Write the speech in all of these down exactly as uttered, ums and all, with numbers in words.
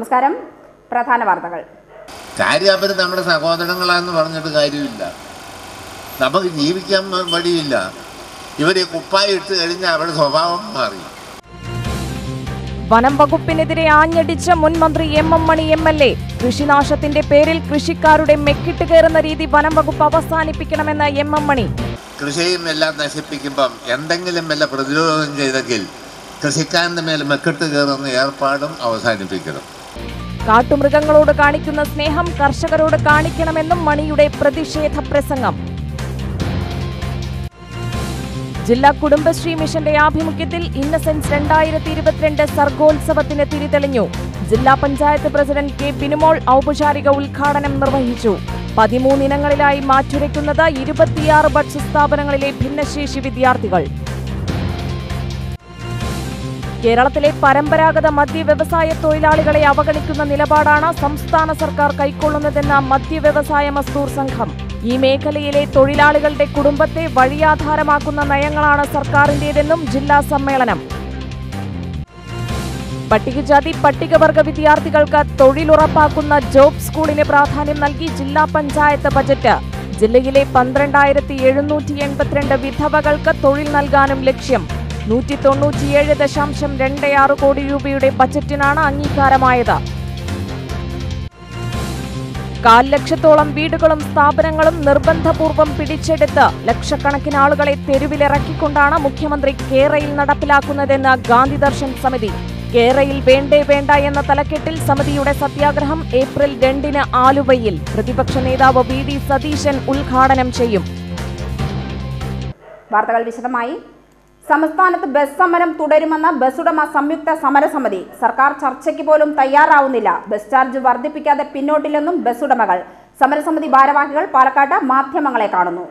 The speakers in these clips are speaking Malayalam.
നമസ്കാരം. പ്രധാന വാർത്തകൾ. കാര്യം അവർ നമ്മുടെ സഹോദരങ്ങളാന്ന് പറഞ്ഞിട്ട് കാര്യമില്ല. നമുക്ക് ജീവിക്കാൻ വഴിയില്ല. ഇവരെ കുപ്പായി ഇട്ട് കഴിഞ്ഞാൽ അവരുടെ സ്വഭാവം മാറി. വനം വകുപ്പിനെതിരെ ആഞ്ഞടിച്ച മുൻ മന്ത്രി M M Mani M L A. കൃഷിനാശത്തിന്റെ പേരിൽ കൃഷിക്കാരുടെ മെക്കിട്ട് കയറുന്ന രീതി വനം വകുപ്പ് അവസാനിപ്പിക്കണമെന്ന് എം എം മണി. കൃഷിയും എല്ലാം നശിപ്പിക്കുമ്പം എന്തെങ്കിലും വല്ല പ്രതിരോധം ചെയ്തെങ്കിൽ കൃഷിക്കാരന്റെ മേൽ മെക്കിട്ട് കയറുന്ന ഏർപ്പാടും അവസാനിപ്പിക്കണം. കാട്ടുമൃഗങ്ങളോട് കാണിക്കുന്ന സ്നേഹം കർഷകരോട് കാണിക്കണമെന്നും മണിയുടെ പ്രതിഷേധ പ്രസംഗം. ജില്ലാ കുടുംബശ്രീ മിഷന്റെ ആഭിമുഖ്യത്തിൽ ഇന്നസെൻസ് രണ്ടായിരത്തി ഇരുപത്തിരണ്ട് സർഗോത്സവത്തിന് തിരിതെളിഞ്ഞു. ജില്ലാ പഞ്ചായത്ത് പ്രസിഡന്റ് കെ ബിനുമോൾ ഔപചാരിക ഉദ്ഘാടനം നിർവഹിച്ചു. പതിമൂന്നിനങ്ങളിലായി മാറ്റുരയ്ക്കുന്നത് ഇരുപത്തിയാറ് ബഡ്സ് സ്ഥാപനങ്ങളിലെ ഭിന്നശേഷി വിദ്യാർത്ഥികൾ. കേരളത്തിലെ പരമ്പരാഗത മദ്യവ്യവസായ തൊഴിലാളികളെ അവഗണിക്കുന്ന നിലപാടാണ് സംസ്ഥാന സർക്കാർ കൈക്കൊള്ളുന്നതെന്ന മദ്യവ്യവസായ മസ്ദൂർ സംഘം. ഈ മേഖലയിലെ തൊഴിലാളികളുടെ കുടുംബത്തെ വഴിയാധാരമാക്കുന്ന നയങ്ങളാണ് സർക്കാരിന്റേതെന്നും ജില്ലാ സമ്മേളനം. പട്ടികജാതി പട്ടികവർഗ വിദ്യാർത്ഥികൾക്ക് തൊഴിലുറപ്പാക്കുന്ന ജോബ് സ്കൂളിന് പ്രാധാന്യം നൽകി ജില്ലാ പഞ്ചായത്ത് ബജറ്റ്. ജില്ലയിലെ പന്ത്രണ്ടായിരത്തി എഴുന്നൂറ്റി എൺപത്തിരണ്ട് വിധവകൾക്ക് തൊഴിൽ നൽകാനും ലക്ഷ്യം. നൂറ്റി തൊണ്ണൂറ്റിയേഴ് ദശാംശം രണ്ട് ആറ് കോടി രൂപയുടെ ബജറ്റിനാണ് അംഗീകാരമായത്. കാൽ ലക്ഷത്തോളം വീടുകളും സ്ഥാപനങ്ങളും നിർബന്ധപൂർവം പിടിച്ചെടുത്ത് ലക്ഷക്കണക്കിന് ആളുകളെ തെരുവിലിറക്കിക്കൊണ്ടാണ് മുഖ്യമന്ത്രി കേരയിൽ നടപ്പിലാക്കുന്നതെന്ന് ഗാന്ധി ദർശൻ സമിതി. കേരയിൽ വേണ്ടേ വേണ്ട എന്ന തലക്കെട്ടിൽ സമിതിയുടെ സത്യാഗ്രഹം ഏപ്രിൽ രണ്ടിന് ആലുവയിൽ പ്രതിപക്ഷ നേതാവ് വി ഡി സതീശൻ ഉദ്ഘാടനം ചെയ്യും. വാർത്തകൾ വിശദമായി. സംസ്ഥാനത്ത് ബസ് സമരം തുടരുമെന്ന ബസ്സുടമ സംയുക്ത സമരസമിതി. സർക്കാർ ചർച്ചയ്ക്ക് പോലും തയ്യാറാവുന്നില്ല. ബസ് ചാർജ് വർദ്ധിപ്പിക്കാതെ പിന്നോട്ടില്ലെന്നും ബസ്സുടമകൾ. സമരസമിതി ഭാരവാഹികൾ പാലക്കാട്ട് മാധ്യമങ്ങളെ കാണുന്നു.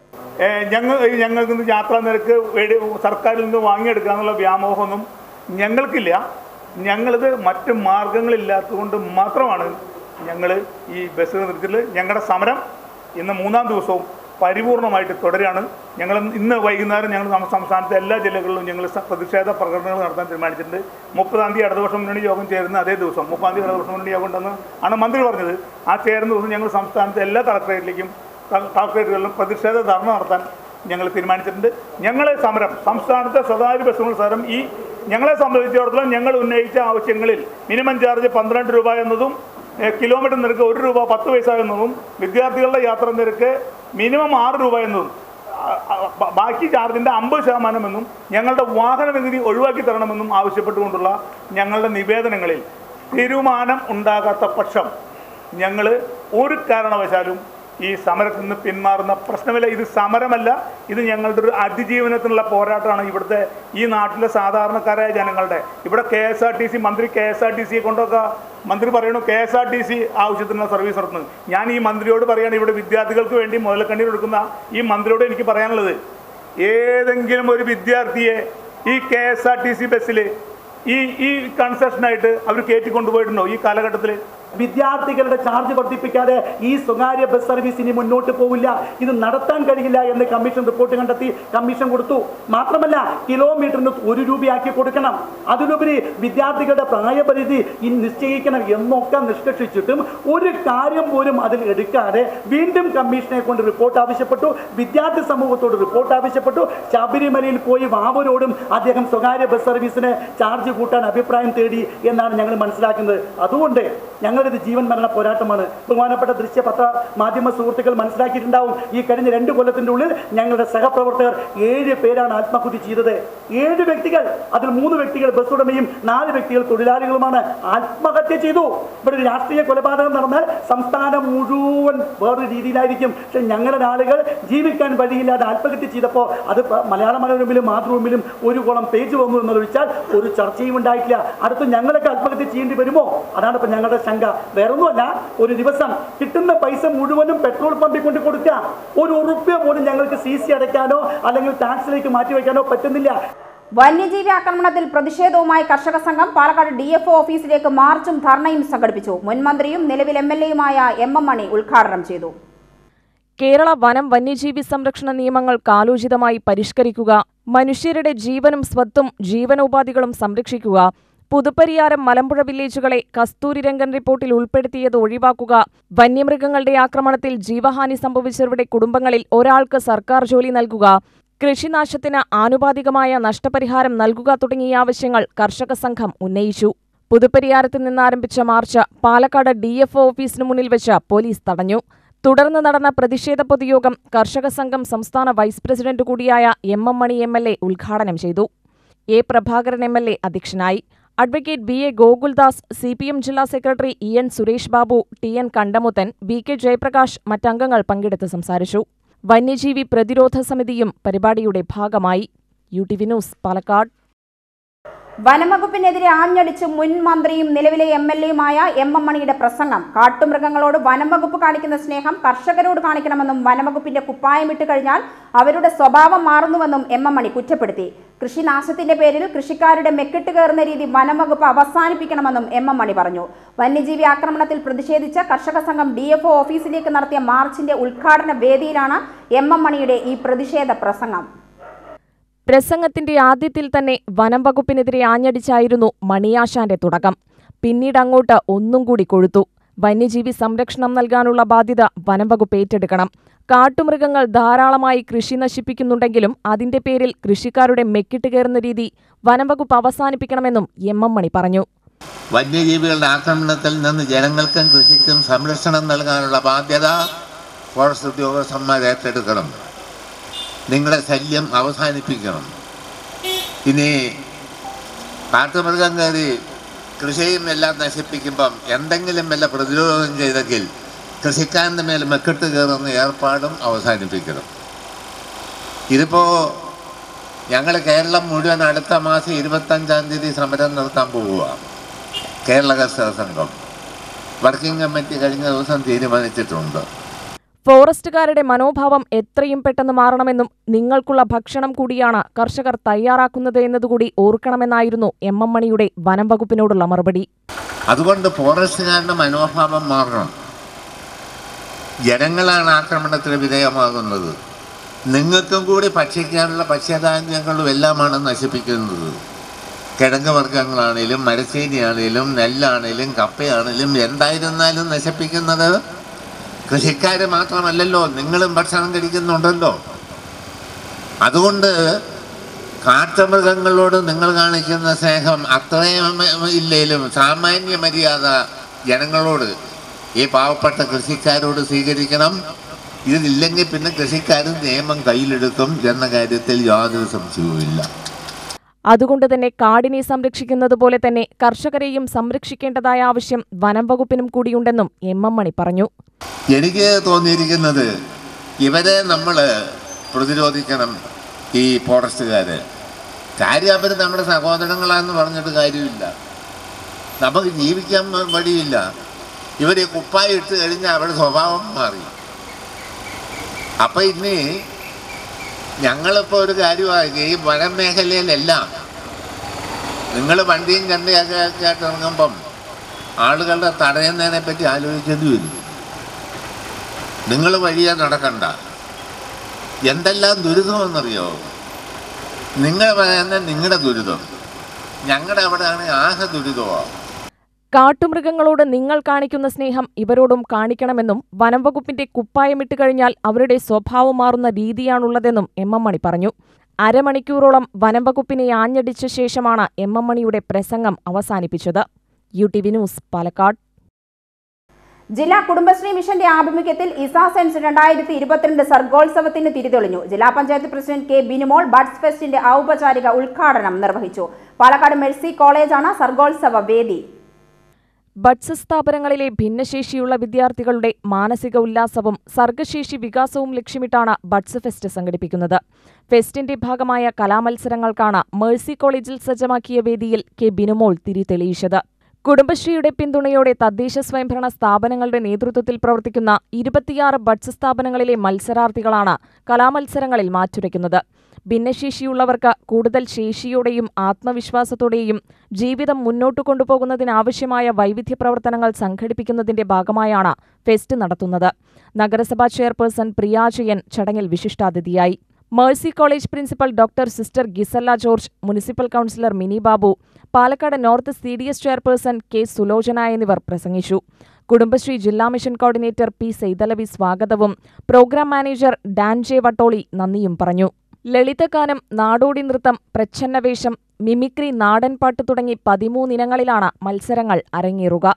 ഞങ്ങൾ ഞങ്ങൾക്ക് യാത്രാ നിരക്ക് സർക്കാരിൽ നിന്ന് വാങ്ങിയെടുക്കുക എന്നുള്ള വ്യാമോഹമൊന്നും ഞങ്ങൾക്കില്ല. ഞങ്ങളിത് മറ്റ് മാർഗങ്ങളില്ലാത്തതുകൊണ്ട് മാത്രമാണ് ഞങ്ങൾ ഈ ബസ് നിർത്തിയിൽ ഞങ്ങളുടെ സമരം ഇന്ന് മൂന്നാം ദിവസവും പരിപൂർണമായിട്ട് തുടരുകയാണ്. ഞങ്ങൾ ഇന്ന് വൈകുന്നേരം ഞങ്ങൾ സംസ്ഥാനത്തെ എല്ലാ ജില്ലകളിലും ഞങ്ങൾ പ്രതിഷേധ പ്രകടനങ്ങൾ നടത്താൻ തീരുമാനിച്ചിട്ടുണ്ട്. മുപ്പതാം തീയതി ഇടതുപക്ഷ മുന്നണി യോഗം ചേരുന്ന അതേ ദിവസം മുപ്പതാം തീയതി ഇടതുപക്ഷ മുന്നണി യോഗം ഉണ്ടെന്ന് ആണ് മന്ത്രി പറഞ്ഞത്. ആ ചേരുന്ന ദിവസം ഞങ്ങൾ സംസ്ഥാനത്തെ എല്ലാ കളക്ടറേറ്റിലേക്കും കളക്ടറേറ്റുകളിലും പ്രതിഷേധ ധർണ്ണ നടത്താൻ ഞങ്ങൾ തീരുമാനിച്ചിട്ടുണ്ട്. ഞങ്ങളെ സമരം സംസ്ഥാനത്തെ സ്വകാര്യ ബസ്സുകൾ സമരം ഈ ഞങ്ങളെ സംബന്ധിച്ചിടത്തോളം ഞങ്ങൾ ഉന്നയിച്ച ആവശ്യങ്ങളിൽ മിനിമം ചാർജ് പന്ത്രണ്ട് രൂപ എന്നതും കിലോമീറ്റർ നിരക്ക് ഒരു രൂപ പത്ത് പൈസ എന്നതും വിദ്യാർത്ഥികളുടെ യാത്രാ നിരക്ക് മിനിമം ആറ് രൂപ എന്നതും ബാക്കി ചാർജിൻ്റെ അമ്പത് ശതമാനം എന്നും ഞങ്ങളുടെ വാഹന നികുതി ഒഴിവാക്കി തരണമെന്നും ആവശ്യപ്പെട്ടുകൊണ്ടുള്ള ഞങ്ങളുടെ നിവേദനങ്ങളിൽ തീരുമാനം ഉണ്ടാകാത്ത പക്ഷം ഞങ്ങൾ ഒരു കാരണവശാലും ഈ സമരത്തിൽ നിന്ന് പിന്മാറുന്ന പ്രശ്നമില്ല. ഇത് സമരമല്ല, ഇത് ഞങ്ങളുടെ ഒരു അതിജീവനത്തിനുള്ള പോരാട്ടമാണ്. ഇവിടുത്തെ ഈ നാട്ടിലെ സാധാരണക്കാരായ ജനങ്ങളുടെ ഇവിടെ K S R T C മന്ത്രി കെ എസ് ആർ ടി സിയെ കൊണ്ടൊക്കെ മന്ത്രി പറയണു K S R T C ആവശ്യത്തിനുള്ള സർവീസ് നടത്തുന്നത്. ഞാൻ ഈ മന്ത്രിയോട് പറയുകയാണ്, ഇവിടെ വിദ്യാർത്ഥികൾക്ക് വേണ്ടി മുതലക്കണ്ണീർ കൊടുക്കുന്ന ഈ മന്ത്രിയോട് എനിക്ക് പറയാനുള്ളത്, ഏതെങ്കിലും ഒരു വിദ്യാർത്ഥിയെ ഈ K S R T C ബസ്സിൽ ഈ ഈ കൺസെഷനായിട്ട് അവർ കയറ്റി കൊണ്ടുപോയിട്ടുണ്ടോ ഈ കാലഘട്ടത്തിൽ? വിദ്യാർത്ഥികളുടെ ചാർജ് വർദ്ധിപ്പിക്കാതെ ഈ സ്വകാര്യ ബസ് സർവീസ് ഇനി മുന്നോട്ട് പോവില്ല. ഇത് നടത്താൻ കഴിയില്ല എന്ന് കമ്മീഷൻ റിപ്പോർട്ട് കണ്ടെത്തി കമ്മീഷൻ കൊടുത്തു. മാത്രമല്ല കിലോമീറ്ററിന് ഒരു രൂപയാക്കി കൊടുക്കണം. അതിലുപരി വിദ്യാർത്ഥികളുടെ പ്രായപരിധി നിശ്ചയിക്കണം എന്നൊക്കെ നിഷ്കർഷിച്ചിട്ടും ഒരു കാര്യം പോലും അതിൽ എടുക്കാതെ വീണ്ടും കമ്മീഷനെ കൊണ്ട് റിപ്പോർട്ട് ആവശ്യപ്പെട്ടു. വിദ്യാർത്ഥി സമൂഹത്തോട് റിപ്പോർട്ട് ആവശ്യപ്പെട്ടു. ശബരിമലയിൽ പോയി വാവരോടും അദ്ദേഹം സ്വകാര്യ ബസ് സർവീസിന് ചാർജ് കൂട്ടാൻ അഭിപ്രായം തേടി എന്നാണ് ഞങ്ങൾ മനസ്സിലാക്കുന്നത്. അതുകൊണ്ട് ഞങ്ങളിത് ജീവൻ മരണ പോരാട്ടമാണ്. ബഹുമാനപ്പെട്ട ദൃശ്യ പത്ര മാധ്യമ സുഹൃത്തുക്കൾ മനസ്സിലാക്കിയിട്ടുണ്ടാവും. ഈ കഴിഞ്ഞ രണ്ട് കൊല്ലത്തിന്റെ ഉള്ളിൽ ഞങ്ങളുടെ സഹപ്രവർത്തകർ ഏഴ് പേരാണ് ആത്മഹത്യ ചെയ്തത്. ഏഴ് വ്യക്തികൾ, അതിൽ മൂന്ന് വ്യക്തികൾ ബസ് ഉടമയും നാല് വ്യക്തികൾ തൊഴിലാളികളുമാണ് ആത്മഹത്യ ചെയ്തു. ഇവിടെ ഒരു രാഷ്ട്രീയ കൊലപാതകം നടന്നാൽ സംസ്ഥാനം മുഴുവൻ വേറൊരു രീതിയിലായിരിക്കും. പക്ഷെ ഞങ്ങളുടെ ആളുകൾ ജീവിക്കാൻ വഴിയില്ലാതെ ആത്മഹത്യ ചെയ്തപ്പോൾ അത് മലയാള മനോരമയിലും മാതൃഭൂമിയിലും ഒരു കോളം പേജ് വന്നു എന്നതൊഴിച്ചാൽ ഒരു ചർച്ചയും ഉണ്ടായിട്ടില്ല. അടുത്ത് ഞങ്ങളൊക്കെ ആത്മഹത്യ ചെയ്യേണ്ടി വരുമോ? അതാണ് ഇപ്പം ഞങ്ങളുടെ ശങ്ക. വേറൊന്നുമല്ല, ഒരു ദിവസം കിട്ടുന്ന പൈസ മുഴുവനും പെട്രോൾ പമ്പിൽ കൊണ്ട് കൊടുക്കുക. ഒരു ഉറുപ്പ്യ പോലും ഞങ്ങൾക്ക് സി സി അടയ്ക്കാനോ അല്ലെങ്കിൽ ടാക്സിലേക്ക് മാറ്റിവെക്കാനോ പറ്റുന്നില്ല. വന്യജീവി ആക്രമണത്തിൽ പ്രതിഷേധവുമായി കർഷക സംഘം പാലക്കാട് ഡി എഫ് ഒ ഓഫീസിലേക്ക് മാർച്ചും ധർണയും സംഘടിപ്പിച്ചു. മുൻ മന്ത്രിയും നിലവിൽ എം എൽ എയുമായ എം എം മണി ഉദ്ഘാടനം ചെയ്തു. കേരള വനം വന്യജീവി സംരക്ഷണ നിയമങ്ങൾ കാലോചിതമായി പരിഷ്കരിക്കുക, മനുഷ്യരുടെ ജീവനും സ്വത്തും ജീവനോപാധികളും സംരക്ഷിക്കുക, പുതുപ്പരിയാരം മലമ്പുഴ വില്ലേജുകളെ കസ്തൂരിരംഗൻ റിപ്പോർട്ടിൽ ഉൾപ്പെടുത്തിയത് ഒഴിവാക്കുക, വന്യമൃഗങ്ങളുടെ ആക്രമണത്തിൽ ജീവഹാനി സംഭവിച്ചവരുടെ കുടുംബങ്ങളിൽ ഒരാൾക്ക് സർക്കാർ ജോലി നൽകുക, കൃഷിനാശത്തിന് ആനുപാതികമായ നഷ്ടപരിഹാരം നൽകുക തുടങ്ങിയ ആവശ്യങ്ങൾ കർഷക സംഘം ഉന്നയിച്ചു. പുതുപ്പരിയാരത്ത് നിന്നാരംഭിച്ച march Palakkad D F O ഓഫീസിനു മുന്നിൽ വെച്ച് പോലീസ് തടഞ്ഞു. തുടർന്ന് നടന്ന പ്രതിഷേധ പൊതുയോഗം കർഷക സംഘം സംസ്ഥാന വൈസ് പ്രസിഡന്റ് കൂടിയായ M M Mani M L A ഉദ്ഘാടനം ചെയ്തു. A Prabhakaran M L A അധ്യക്ഷനായി. Advocate B A Gokuldas, C P M ജില്ലാ secretary E N Suresh Babu, T N Kandamuthan, V K Jayaprakash മറ്റംഗങ്ങൾ പങ്കെടുത്ത് സംസാരിച്ചു. വന്യജീവി പ്രതിരോധ സമിതിയും പരിപാടിയുടെ ഭാഗമായി. U T V news, Palakkad. വനംവകുപ്പിനെതിരെ ആഞ്ഞടിച്ച് മുൻ മന്ത്രിയും നിലവിലെ എം എൽ എയുമായ എം എം മണിയുടെ പ്രസംഗം. കാട്ടുമൃഗങ്ങളോട് വനംവകുപ്പ് കാണിക്കുന്ന സ്നേഹം കർഷകരോട് കാണിക്കണമെന്നും വനംവകുപ്പിന്റെ കുപ്പായമിട്ട് കഴിഞ്ഞാൽ അവരുടെ സ്വഭാവം മാറുന്നുവെന്നും എം എം മണി കുറ്റപ്പെടുത്തി. കൃഷിനാശത്തിന്റെ പേരിൽ കൃഷിക്കാരുടെ മെക്കിട്ട് കയറുന്ന രീതി വനംവകുപ്പ് അവസാനിപ്പിക്കണമെന്നും എം എം മണി പറഞ്ഞു. വന്യജീവി ആക്രമണത്തിൽ പ്രതിഷേധിച്ച് കർഷക സംഘം ഡി എഫ് ഒ ഓഫീസിലേക്ക് നടത്തിയ മാർച്ചിന്റെ ഉദ്ഘാടന വേദിയിലാണ് എം എം മണിയുടെ ഈ പ്രതിഷേധ പ്രസംഗം. പ്രസംഗത്തിന്റെ ആദ്യത്തിൽ തന്നെ വനം വകുപ്പിനെതിരെ ആഞ്ഞടിച്ചായിരുന്നു മണിയാശാന്റെ തുടക്കം. പിന്നീട് അങ്ങോട്ട് ഒന്നും കൂടി കൊഴുത്തു. വന്യജീവി സംരക്ഷണം നൽകാനുള്ള ബാധ്യത വനം വകുപ്പ് ഏറ്റെടുക്കണം. കാട്ടുമൃഗങ്ങൾ ധാരാളമായി കൃഷി നശിപ്പിക്കുന്നുണ്ടെങ്കിലും അതിന്റെ പേരിൽ കൃഷിക്കാരുടെ മെക്കിട്ട് കയറുന്ന രീതി വനം വകുപ്പ് അവസാനിപ്പിക്കണമെന്നും എം എം മണി പറഞ്ഞു. വന്യജീവികളുടെ ആക്രമണത്തിൽ നിന്ന് ജനങ്ങൾക്കും കൃഷിക്കും സംരക്ഷണം നൽകാനുള്ള ബാധ്യത ഫോറസ്റ്റ് ഉദ്യോഗസ്ഥന്മാർ ഏറ്റെടുക്കണം. നിങ്ങളുടെ ശല്യം അവസാനിപ്പിക്കണം. ഇനി കാട്ടുമൃഗം കയറി കൃഷിയും എല്ലാം നശിപ്പിക്കുമ്പം എന്തെങ്കിലും വല്ല പ്രതിരോധം ചെയ്തെങ്കിൽ കൃഷിക്കാരൻ്റെ മേൽ മെക്കിട്ട് കയറുന്ന ഏർപ്പാടും അവസാനിപ്പിക്കണം. ഇതിപ്പോൾ ഞങ്ങൾ കേരളം മുഴുവൻ അടുത്ത മാസം ഇരുപത്തഞ്ചാം തീയതി സമരം നടത്താൻ പോവുക. കേരള കർഷക സംഘം വർക്കിംഗ് കമ്മിറ്റി കഴിഞ്ഞ ദിവസം തീരുമാനിച്ചിട്ടുണ്ട്. ഫോറസ്റ്റുകാരുടെ മനോഭാവം എത്രയും പെട്ടെന്ന് മാറണമെന്നും നിങ്ങൾക്കുള്ള ഭക്ഷണം കൂടിയാണ് കർഷകർ തയ്യാറാക്കുന്നത് എന്നതുകൂടി ഓർക്കണമെന്നായിരുന്നു എം എം മണിയുടെ വനം വകുപ്പിനോടുള്ള മറുപടി. അതുകൊണ്ട് ഫോറസ്റ്റുകാരുടെ മനോഭാവം മാറണം. ജനങ്ങളാണ് ആക്രമണത്തിന് വിധേയമാകുന്നത്. നിങ്ങൾക്കും കൂടി ഭക്ഷിക്കാനുള്ള ഭക്ഷ്യധാന്യങ്ങളും എല്ലാമാണ് നശിപ്പിക്കുന്നത്. കിഴങ്ങ് വർഗ്ഗങ്ങളാണേലും മരച്ചീനിയാണേലും നെല്ലാണേലും കപ്പയാണേലും എന്തായിരുന്നാലും നശിപ്പിക്കുന്നത് കൃഷിക്കാർ മാത്രമല്ലല്ലോ, നിങ്ങളും ഭക്ഷണം കഴിക്കുന്നുണ്ടല്ലോ. അതുകൊണ്ട് കാട്ടുമൃഗങ്ങളോട് നിങ്ങൾ കാണിക്കുന്ന സ്നേഹം അത്രയും ഇല്ലേലും സാമാന്യ മര്യാദ ജനങ്ങളോട്, ഈ പാവപ്പെട്ട കൃഷിക്കാരോട് സ്വീകരിക്കണം. ഇതില്ലെങ്കിൽ പിന്നെ കൃഷിക്കാരും നിയമം കയ്യിലെടുക്കും എന്ന കാര്യത്തിൽ യാതൊരു സംശയവുമില്ല. അതുകൊണ്ട് തന്നെ കാടിനെ സംരക്ഷിക്കുന്നത് പോലെ തന്നെ കർഷകരെയും സംരക്ഷിക്കേണ്ടതായ ആവശ്യം വനം വകുപ്പിനും കൂടിയുണ്ടെന്നും എം എം മണി പറഞ്ഞു. എനിക്ക് തോന്നിയിരിക്കുന്നത് ഇവരെ നമ്മൾ പ്രതിരോധിക്കണം. ഈ ഫോറസ്റ്റുകാർ കാര്യം അവർ നമ്മുടെ സഹോദരങ്ങളാണെന്ന് പറഞ്ഞിട്ട് കാര്യമില്ല. നമുക്ക് ജീവിക്കാൻ വഴിയില്ല. ഇവർ കുപ്പായി ഇട്ട് കഴിഞ്ഞാൽ അവരുടെ സ്വഭാവം മാറി. അപ്പം ഇനി ഞങ്ങളിപ്പോൾ ഒരു കാര്യമാക്കി ഈ വനം മേഖലയിലെല്ലാം നിങ്ങൾ വണ്ടിയും കണ്ടിയൊക്കെ ആയിട്ട് ഇറങ്ങുമ്പം ആളുകളുടെ തടയുന്നതിനെ പറ്റി ആലോചിക്കേണ്ടി വരും. നിങ്ങൾ വഴിയെ നടക്കണ്ട. എന്തെല്ലാം ദുരിതമെന്നറിയോ? നിങ്ങൾ പറയുന്ന നിങ്ങളുടെ ദുരിതം, ഞങ്ങളുടെ അവിടെയാണ് ആകെ ദുരിതമാണ്. കാട്ടുമൃഗങ്ങളോട് നിങ്ങൾ കാണിക്കുന്ന സ്നേഹം ഇവരോടും കാണിക്കണമെന്നും വനം വകുപ്പിന്റെ കുപ്പായമിട്ട് കഴിഞ്ഞാൽ അവരുടെ സ്വഭാവം മാറുന്ന രീതിയാണുള്ളതെന്നും എം എം മണി പറഞ്ഞു. അരമണിക്കൂറോളം വനം വകുപ്പിനെ ആഞ്ഞടിച്ച ശേഷമാണ് എം എം മണിയുടെ പ്രസംഗം അവസാനിപ്പിച്ചത്. U T V news, Palakkad. ജില്ലാ കുടുംബശ്രീ മിഷന്റെ ആഭിമുഖ്യത്തിൽ ഇസാ സെൻസ് രണ്ടായിരത്തി ഇരുപത്തിരണ്ട് സർഗോത്സവത്തിന് തിരിതെളിഞ്ഞു. ജില്ലാ panchayat president K Binumol buds ഫെസ്റ്റിന്റെ ഔപചാരിക ഉദ്ഘാടനം നിർവഹിച്ചു. പാലക്കാട് മെഴ്സി കോളേജാണ് സർഗോത്സവ വേദി. ബഡ്സ് സ്ഥാപനങ്ങളിലെ ഭിന്നശേഷിയുള്ള വിദ്യാർത്ഥികളുടെ മാനസിക ഉല്ലാസവും സർഗശേഷി വികാസവും ലക്ഷ്യമിട്ടാണ് ബഡ്സ് ഫെസ്റ്റ് സംഘടിപ്പിക്കുന്നത്. ഫെസ്റ്റിന്റെ ഭാഗമായ കലാമത്സരങ്ങൾക്കാണ് മേഴ്സി കോളേജിൽ സജ്ജമാക്കിയ വേദിയിൽ കെ ബിനുമോൾ തിരി തെളിയിച്ചത്. കുടുംബശ്രീയുടെ പിന്തുണയോടെ തദ്ദേശ സ്വയംഭരണ സ്ഥാപനങ്ങളുടെ നേതൃത്വത്തിൽ പ്രവർത്തിക്കുന്ന ഇരുപത്തിയാറ് ബഡ്സ് സ്ഥാപനങ്ങളിലെ മത്സരാർത്ഥികളാണ് കലാമത്സരങ്ങളിൽ മാറ്റുരയ്ക്കുന്നത്. ഭിന്നശേഷിയുള്ളവർക്ക് കൂടുതൽ ശേഷിയോടെയും ആത്മവിശ്വാസത്തോടെയും ജീവിതം മുന്നോട്ടു കൊണ്ടുപോകുന്നതിനാവശ്യമായ വൈവിധ്യ പ്രവർത്തനങ്ങൾ സംഘടിപ്പിക്കുന്നതിന്റെ ഭാഗമായാണ് ഫെസ്റ്റ് നടത്തുന്നത്. നഗരസഭാ ചെയർപേഴ്സൺ പ്രിയ ജയൻ ചടങ്ങിൽ വിശിഷ്ടാതിഥിയായി. Mercy college principal doctor sister Gisella George, municipal councillor Mini Babu, Palakkad north C D S chairperson K Sulochana എന്നിവർ പ്രസംഗിച്ചു. കുടുംബശ്രീ ജില്ലാ മിഷൻ കോർഡിനേറ്റർ പി സൈതലവി സ്വാഗതവും programme manager Dan J Vattoli നന്ദിയും പറഞ്ഞു. ലളിതഗാനം, നാടോടി നൃത്തം, പ്രച്ഛന്നവേഷം, മിമിക്രി, നാടൻപാട്ട് തുടങ്ങി പതിമൂന്നിനങ്ങളിലാണ് മത്സരങ്ങൾ അരങ്ങേറുക.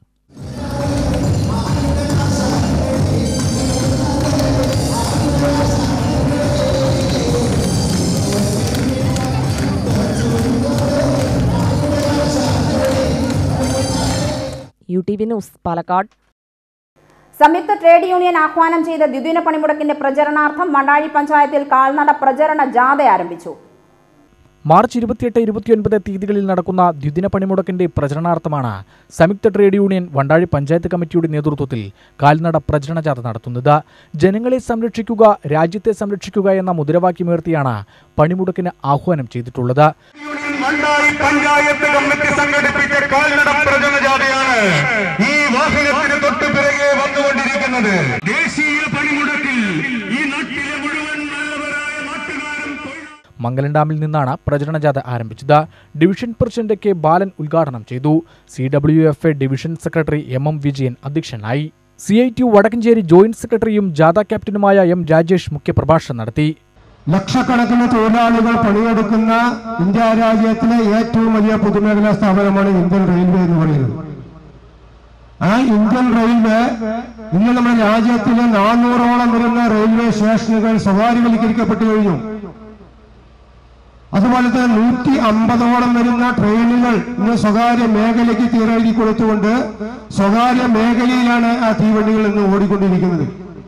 U T V news, Palakkad. സംയുക്ത ട്രേഡ് യൂണിയൻ ആഹ്വാനം ചെയ്ത ദ്വിദിന പണിമുടക്കിന്റെ പ്രചരണാർത്ഥം വണ്ടാഴി പഞ്ചായത്തിൽ കാൽനട പ്രചരണ ജാഥ ആരംഭിച്ചു. മാർച്ച് ഇരുപത്തിയെട്ട് ഇരുപത്തിയൊൻപത് തീയതികളിൽ നടക്കുന്ന ദ്വിദിന പണിമുടക്കിന്റെ പ്രചരണാർത്ഥമാണ് സംയുക്ത ട്രേഡ് യൂണിയൻ വണ്ടാഴി പഞ്ചായത്ത് കമ്മിറ്റിയുടെ നേതൃത്വത്തിൽ കാൽനട പ്രചരണ ജാഥ നടത്തുന്നത്. ജനങ്ങളെ സംരക്ഷിക്കുക, രാജ്യത്തെ സംരക്ഷിക്കുക എന്ന മുദ്രാവാക്യമുയർത്തിയാണ് പണിമുടക്കിന് ആഹ്വാനം ചെയ്തിട്ടുള്ളത്. വണ്ടാഴി പഞ്ചായത്ത് കമ്മിറ്റി സംഘടിപ്പിച്ച കാൽനട പ്രചരണ ജാഥയാണ് ഈ വാഹനത്തിന് തൊട്ടു പിറകെ വന്നുകൊണ്ടിരിക്കുന്നത്. ദേശീയ പണിമുടക്കിൽ ഈ നാട്ടിലെ മുഴുവൻ നല്ലവരായ നാട്ടുകാരും മംഗലം ഡാമിൽ നിന്നാണ് പ്രചരണ ജാഥ ആരംഭിച്ചത്. ഡിവിഷൻ പ്രസിഡന്റ് കെ ബാലൻ ഉദ്ഘാടനം ചെയ്തു. C W F A division secretary M M Vijayan അധ്യക്ഷനായി. C I T U Vadakkencherry joint സെക്രട്ടറിയും ജാഥ ക്യാപ്റ്റനുമായ എം രാജേഷ് മുഖ്യപ്രഭാഷണം നടത്തി. ലക്ഷക്കണക്കിന് തൊഴിലാളികൾ പണിയെടുക്കുന്ന ഇന്ത്യ രാജ്യത്തിലെ ഏറ്റവും വലിയ പൊതുമേഖലാ സ്ഥാപനമാണ് ഇന്ത്യൻ റെയിൽവേ എന്ന് പറയുന്നത്. ആ ഇന്ത്യൻ റെയിൽവേ ഇന്ന് നമ്മുടെ രാജ്യത്തിലെ നാനൂറോളം വരുന്ന റെയിൽവേ സ്റ്റേഷനുകൾ സ്വകാര്യവൽക്കരിക്കപ്പെട്ടു കഴിഞ്ഞു. അതുപോലെ തന്നെ നൂറ്റി അമ്പതോളം വരുന്ന ട്രെയിനുകൾ ഇന്ന് സ്വകാര്യ മേഖലയ്ക്ക് തീരെഴുതി കൊടുത്തുകൊണ്ട് സ്വകാര്യ മേഖലയിലാണ് ആ തീവണ്ടികൾ ഇന്ന് ഓടിക്കൊണ്ടിരിക്കുന്നത്.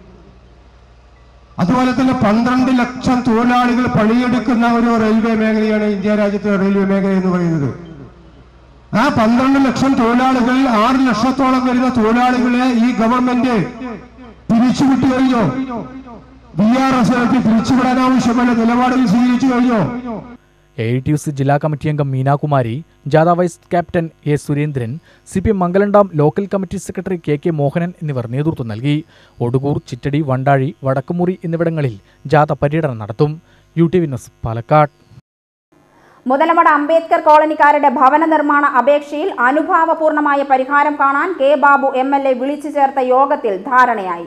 അതുപോലെ തന്നെ പന്ത്രണ്ട് ലക്ഷം തൊഴിലാളികൾ പണിയെടുക്കുന്ന ഒരു റെയിൽവേ മേഖലയാണ് ഇന്ത്യ രാജ്യത്തെ റെയിൽവേ മേഖല എന്ന് പറയുന്നത്. ആ പന്ത്രണ്ട് ലക്ഷം തൊഴിലാളികളിൽ ആറ് ലക്ഷത്തോളം വരുന്ന തൊഴിലാളികളെ ഈ ഗവൺമെന്റ് പിരിച്ചുവിട്ടു കഴിഞ്ഞോ? ബി ആർ എസ് പിരിച്ചുവിടാൻ ആവശ്യമായ നിലപാടുകൾ സ്വീകരിച്ചു കഴിഞ്ഞോ? A I T U C ജില്ലാ കമ്മിറ്റി അംഗം മീനാകുമാരി, ജാഥ vice captain A Surendran, C P M Mangalam dam local committee secretary K K Mohanan എന്നിവർ നേതൃത്വം നൽകി. ഒടുകൂർ, ചിറ്റടി, വണ്ടാഴി, വടക്കുമുറി എന്നിവിടങ്ങളിൽ ജാഥ പര്യടനം നടത്തും. U T V news, Palakkad. Muthalamada Ambedkar കോളനിക്കാരുടെ ഭവന നിർമ്മാണ അപേക്ഷയിൽ അനുഭാവപൂർണമായ പരിഹാരം കാണാൻ K Babu M L A വിളിച്ചു ചേർത്ത യോഗത്തിൽ ധാരണയായി.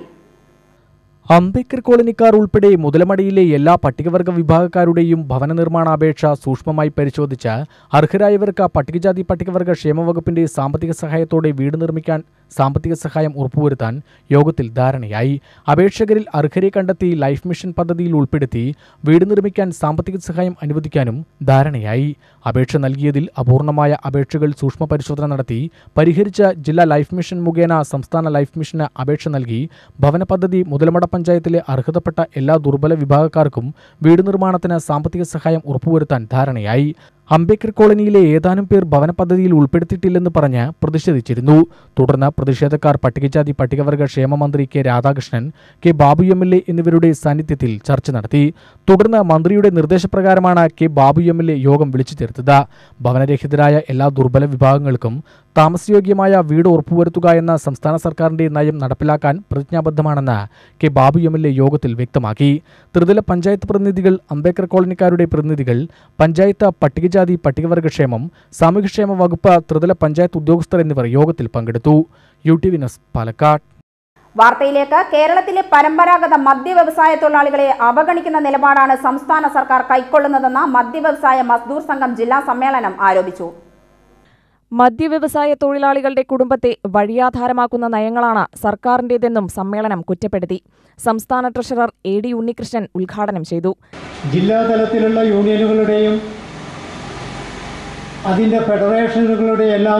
അംബേദ്കർ കോളനിക്കാർ ഉൾപ്പെടെ മുതലമടയിലെ എല്ലാ പട്ടികവർഗ വിഭാഗക്കാരുടെയും ഭവന നിർമ്മാണാപേക്ഷ സൂക്ഷ്മമായി പരിശോധിച്ച് അർഹരായവർക്ക് പട്ടികജാതി പട്ടികവർഗ ക്ഷേമവകുപ്പിന്റെ സാമ്പത്തിക സഹായത്തോടെ വീട് നിർമ്മിക്കാൻ സാമ്പത്തിക സഹായം ഉറപ്പുവരുത്താൻ യോഗത്തിൽ ധാരണയായി. അപേക്ഷകരിൽ അർഹരെ കണ്ടെത്തി ലൈഫ് മിഷൻ പദ്ധതിയിൽ ഉൾപ്പെടുത്തി വീട് നിർമ്മിക്കാൻ സാമ്പത്തിക സഹായം അനുവദിക്കാനും ധാരണയായി. അപേക്ഷ നൽകിയതിൽ അപൂർണമായ അപേക്ഷകൾ സൂക്ഷ്മ പരിശോധന നടത്തി പരിഹരിച്ച ജില്ലാ ലൈഫ് മിഷൻ മുഖേന സംസ്ഥാന ലൈഫ് മിഷന് അപേക്ഷ നൽകി ഭവന പദ്ധതി മുതലമട പഞ്ചായത്തിലെ അർഹതപ്പെട്ട എല്ലാ ദുർബല വിഭാഗക്കാർക്കും വീട് നിർമ്മാണത്തിന് സാമ്പത്തിക സഹായം ഉറപ്പുവരുത്താൻ ധാരണയായി. അംബേദ്കർ കോളനിയിലെ ഏതാനും പേർ ഭവന പദ്ധതിയിൽ ഉൾപ്പെടുത്തിയിട്ടില്ലെന്ന് പറഞ്ഞ് പ്രതിഷേധിച്ചിരുന്നു. തുടർന്ന് പ്രതിഷേധക്കാർ പട്ടികജാതി പട്ടികവർഗ ക്ഷേമ മന്ത്രി K Radhakrishnan, K Babu M L A എന്നിവരുടെ സാന്നിധ്യത്തിൽ ചർച്ച നടത്തി. തുടർന്ന് മന്ത്രിയുടെ നിർദ്ദേശപ്രകാരമാണ് K Babu M L A യോഗം വിളിച്ചു ചേർത്തത്. ഭവനരഹിതരായ എല്ലാ ദുർബല വിഭാഗങ്ങൾക്കും താമസയോഗ്യമായ വീട് ഉറപ്പുവരുത്തുക എന്ന സംസ്ഥാന സർക്കാരിന്റെ നയം നടപ്പിലാക്കാൻ പ്രതിജ്ഞാബദ്ധമാണെന്ന് K Babu M L A യോഗത്തിൽ വ്യക്തമാക്കി. ത്രിതല പഞ്ചായത്ത് പ്രതിനിധികൾ, അംബേദ്കർ കോളനിക്കാരുടെ പ്രതിനിധികൾ, പഞ്ചായത്ത് പട്ടികജാതി പട്ടികവർഗക്ഷേമം, സാമൂഹ്യക്ഷേമ വകുപ്പ്, ത്രിതല പഞ്ചായത്ത് ഉദ്യോഗസ്ഥർ എന്നിവർ യോഗത്തിൽ പങ്കെടുത്തു. U T V news, Palakkad. വാർത്തയിലേക്ക്. കേരളത്തിലെ പരമ്പരാഗത മദ്യവ്യവസായ തൊഴിലാളികളെ അവഗണിക്കുന്ന നിലപാടാണ് സംസ്ഥാന സർക്കാർ കൈക്കൊള്ളുന്നതെന്ന് മദ്യവ്യവസായ മസ്ദൂർ സംഘം ജില്ലാ സമ്മേളനം ആരോപിച്ചു. മദ്യവ്യവസായ തൊഴിലാളികളുടെ കുടുംബത്തെ വഴിയാധാരമാക്കുന്ന നയങ്ങളാണ് സർക്കാരിന്റേതെന്നും സമ്മേളനം കുറ്റപ്പെടുത്തി. സംസ്ഥാന ട്രഷറർ എ ഡി ഉണ്ണികൃഷ്ണൻ ഉദ്ഘാടനം ചെയ്തു. ജില്ലാതലത്തിലുള്ള യൂണിയനുകളുടെയും അതിൻ്റെ ഫെഡറേഷനുകളുടെയെല്ലാം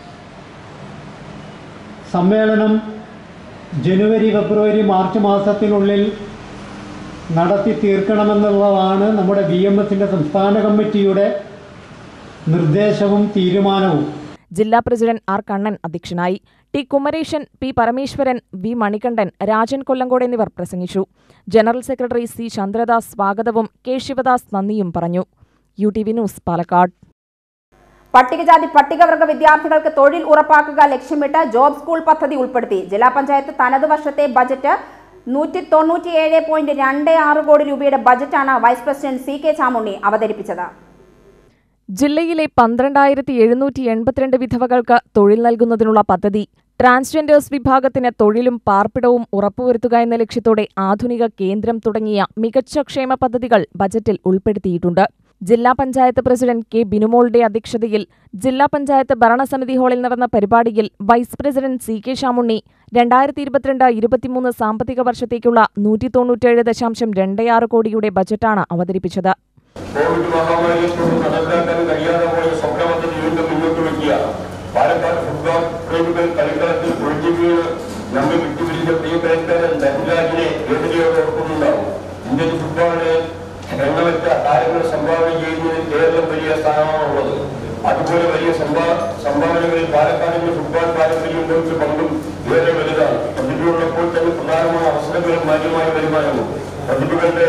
സമ്മേളനം ജനുവരി, ഫെബ്രുവരി, മാർച്ച് മാസത്തിനുള്ളിൽ നടത്തി തീർക്കണമെന്നുള്ളതാണ് നമ്മുടെ ബി എം എസിൻ്റെ സംസ്ഥാന കമ്മിറ്റിയുടെ നിർദ്ദേശവും തീരുമാനവും. ജില്ലാ പ്രസിഡന്റ് ആർ കണ്ണൻ അധ്യക്ഷനായി. T Kumaresan, P Parameswaran, V Manikandan, Rajan Kollengode എന്നിവർ പ്രസംഗിച്ചു. ജനറൽ സെക്രട്ടറി സി ചന്ദ്രദാസ് സ്വാഗതവും കെ ശിവദാസ് നന്ദിയും പറഞ്ഞു. U T V news, Palakkad. പട്ടികജാതി പട്ടികവർഗ വിദ്യാർത്ഥികൾക്ക് തൊഴിൽ ഉറപ്പാക്കുക ലക്ഷ്യമിട്ട് ജോബ് സ്കൂൾ പദ്ധതി ഉൾപ്പെടുത്തി. ജില്ലാ പഞ്ചായത്ത് തനത് വർഷത്തെ ബജറ്റ് നൂറ്റി തൊണ്ണൂറ്റിയേഴ് പോയിന്റ് രണ്ട് ആറ് കോടി രൂപയുടെ ബജറ്റാണ് vice president C K Chamunni അവതരിപ്പിച്ചത്. ജില്ലയിലെ പന്ത്രണ്ടായിരത്തി എഴുന്നൂറ്റി എൺപത്തിരണ്ട് വിധവകൾക്ക് തൊഴിൽ നൽകുന്നതിനുള്ള പദ്ധതി, ട്രാൻസ്ജെൻഡേഴ്സ് വിഭാഗത്തിന് തൊഴിലും പാർപ്പിടവും ഉറപ്പുവരുത്തുക എന്ന ലക്ഷ്യത്തോടെ ആധുനിക കേന്ദ്രം തുടങ്ങിയ മികച്ച ക്ഷേമ പദ്ധതികൾ ബജറ്റിൽ ഉൾപ്പെടുത്തിയിട്ടുണ്ട്. ജില്ലാ പഞ്ചായത്ത് പ്രസിഡന്റ് കെ ബിനുമോളുടെ അധ്യക്ഷതയിൽ ജില്ലാ പഞ്ചായത്ത് ഭരണസമിതി ഹാളിൽ നടന്ന പരിപാടിയിൽ vice president C K Chamunni രണ്ടായിരത്തി ഇരുപത്തിരണ്ട് ഇരുപത്തിമൂന്ന് സാമ്പത്തിക വർഷത്തേക്കുള്ള നൂറ്റി തൊണ്ണൂറ്റേഴ് ദശാംശം രണ്ടേയാറ് കോടിയുടെ ബജറ്റാണ് അവതരിപ്പിച്ചത്. കോവിഡ് മഹാമാരിയെ തുടർന്ന് നടപ്പാക്കാൻ കഴിയാതെ പോയ സ്വപ്നപദ്ധതി വീണ്ടും മുന്നോട്ട് വയ്ക്കുക. പാലക്കാട് ഫുട്ബോൾ പ്രേമികൾ കളിക്കളത്തിൽ ഒഴിഞ്ഞുവീണ് നമ്മെ വിട്ടുപിരിച്ച പ്രിയപ്പെട്ടവൻ ധനരാജിനെ വേദനയോടെ ഓർക്കുന്നുണ്ടാവും. ഇന്ത്യൻ ഫുട്ബോളിനെ എണ്ണമറ്റ താരങ്ങൾ സംഭാവന ചെയ്യുന്നതിൽ കേരളം വലിയ സ്ഥാനമാണുള്ളത്. അതുപോലെ വലിയ സംഭാവനകളിൽ പാലക്കാടിന്റെ ഫുട്ബോൾ പാരമ്പര്യം കുറിച്ച പങ്കും ഏറെ വലുതാണ്. പ്രതിഭയുള്ളപ്പോൾ തന്നെ പ്രധാനമായ അവസരങ്ങളും മാന്യമായ വരുമാനവും പ്രതിഭകളുടെ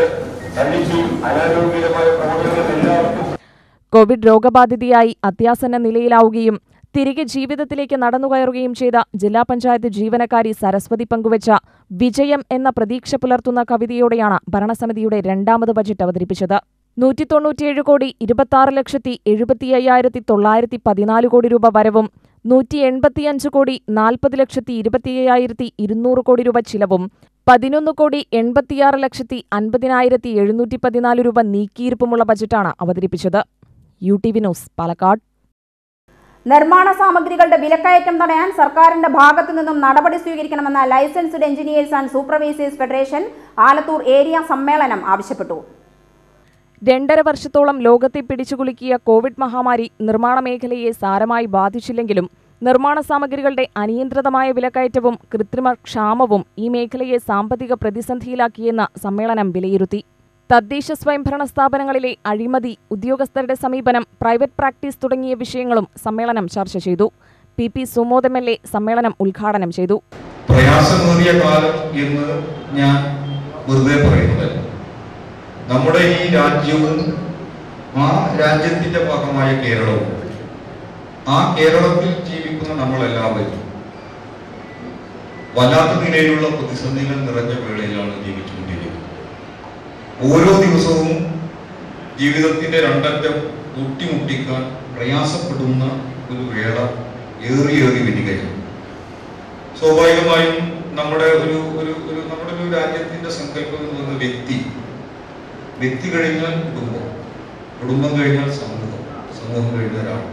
കോവിഡ് രോഗബാധിതയായി അത്യാസന്ന നിലയിലാവുകയും തിരികെ ജീവിതത്തിലേക്ക് നടന്നുകയറുകയും ചെയ്ത ജില്ലാ പഞ്ചായത്ത് ജീവനക്കാരി സരസ്വതി പങ്കുവച്ച വിജയം എന്ന പ്രതീക്ഷ പുലർത്തുന്ന കവിതയോടെയാണ് ഭരണസമിതിയുടെ രണ്ടാമത് ബജറ്റ് അവതരിപ്പിച്ചത്. നൂറ്റി തൊണ്ണൂറ്റിയേഴ് കോടി ഇരുപത്തിയാറ് ലക്ഷത്തി എഴുപത്തി അയ്യായിരത്തി തൊള്ളായിരത്തി പതിനാല് കോടി രൂപ വരവും നൂറ്റി എൺപത്തിയഞ്ച് കോടി നാൽപ്പത് ലക്ഷത്തി ഇരുപത്തി അയ്യായിരത്തി ഇരുന്നൂറ് കോടി രൂപ ചിലവും പതിനൊന്ന് കോടി എൺപത്തിയാറ് ലക്ഷത്തി അൻപതിനായിരത്തി എഴുന്നൂറ്റി പതിനാല് രൂപ നീക്കിയിരിപ്പുമുള്ള ബജറ്റാണ് അവതരിപ്പിച്ചത്. U T V news, Palakkad. നിർമ്മാണ സാമഗ്രികളുടെ വിലക്കയറ്റം തടയാൻ സർക്കാരിന്റെ ഭാഗത്തു നിന്നും നടപടി സ്വീകരിക്കണമെന്ന licensed engineers and supervisors federation Alathur area സമ്മേളനം ആവശ്യപ്പെട്ടു. രണ്ടര വർഷത്തോളം ലോകത്തെ പിടിച്ചുകുലുക്കിയ കോവിഡ് മഹാമാരി നിർമ്മാണ മേഖലയെ സാരമായി ബാധിച്ചില്ലെങ്കിലും നിർമ്മാണ സാമഗ്രികളുടെ അനിയന്ത്രിതമായ വിലക്കയറ്റവും കൃത്രിമ ക്ഷാമവും ഈ മേഖലയെ സാമ്പത്തിക പ്രതിസന്ധിയിലാക്കിയെന്ന് സമ്മേളനം വിലയിരുത്തി. തദ്ദേശ സ്വയംഭരണ സ്ഥാപനങ്ങളിലെ അഴിമതി, ഉദ്യോഗസ്ഥരുടെ സമീപനം, പ്രൈവറ്റ് പ്രാക്ടീസ് തുടങ്ങിയ വിഷയങ്ങളും സമ്മേളനം ചർച്ച ചെയ്തു. P P Sumod M L A സമ്മേളനം ഉദ്ഘാടനം ചെയ്തു. പ്രയാസമേറിയ കാലം എന്ന് ഞാൻ വെറുതെ പറയുന്നത്, നമ്മുടെ ഈ രാജ്യവും ആ രാജ്യത്തിന്റെ ഭാഗമായ കേരളവും ആ കേരളത്തിൽ ജീവിക്കുന്ന നമ്മളെല്ലാവരും വല്ലാത്ത നിലയിലുള്ള പ്രതിസന്ധികൾ നിറഞ്ഞ വേളയിലാണ് ജീവിച്ചുകൊണ്ടിരിക്കുന്നത്. ഓരോ ദിവസവും ജീവിതത്തിന്റെ രണ്ടറ്റം കൂട്ടിമുട്ടിക്കാൻ പ്രയാസപ്പെടുന്ന ഒരു വേള ഏറിയേറി വരികയാണ്. സ്വാഭാവികമായും നമ്മുടെ ഒരു ഒരു ഒരു നമ്മുടെ ഒരു രാജ്യത്തിന്റെ സങ്കല്പം എന്ന് പറയുന്ന വ്യക്തി, വ്യക്തി കഴിഞ്ഞാൽ കുടുംബം, കുടുംബം കഴിഞ്ഞാൽ സമൂഹം, സമൂഹം കഴിഞ്ഞാൽ രാഷ്ട്രം.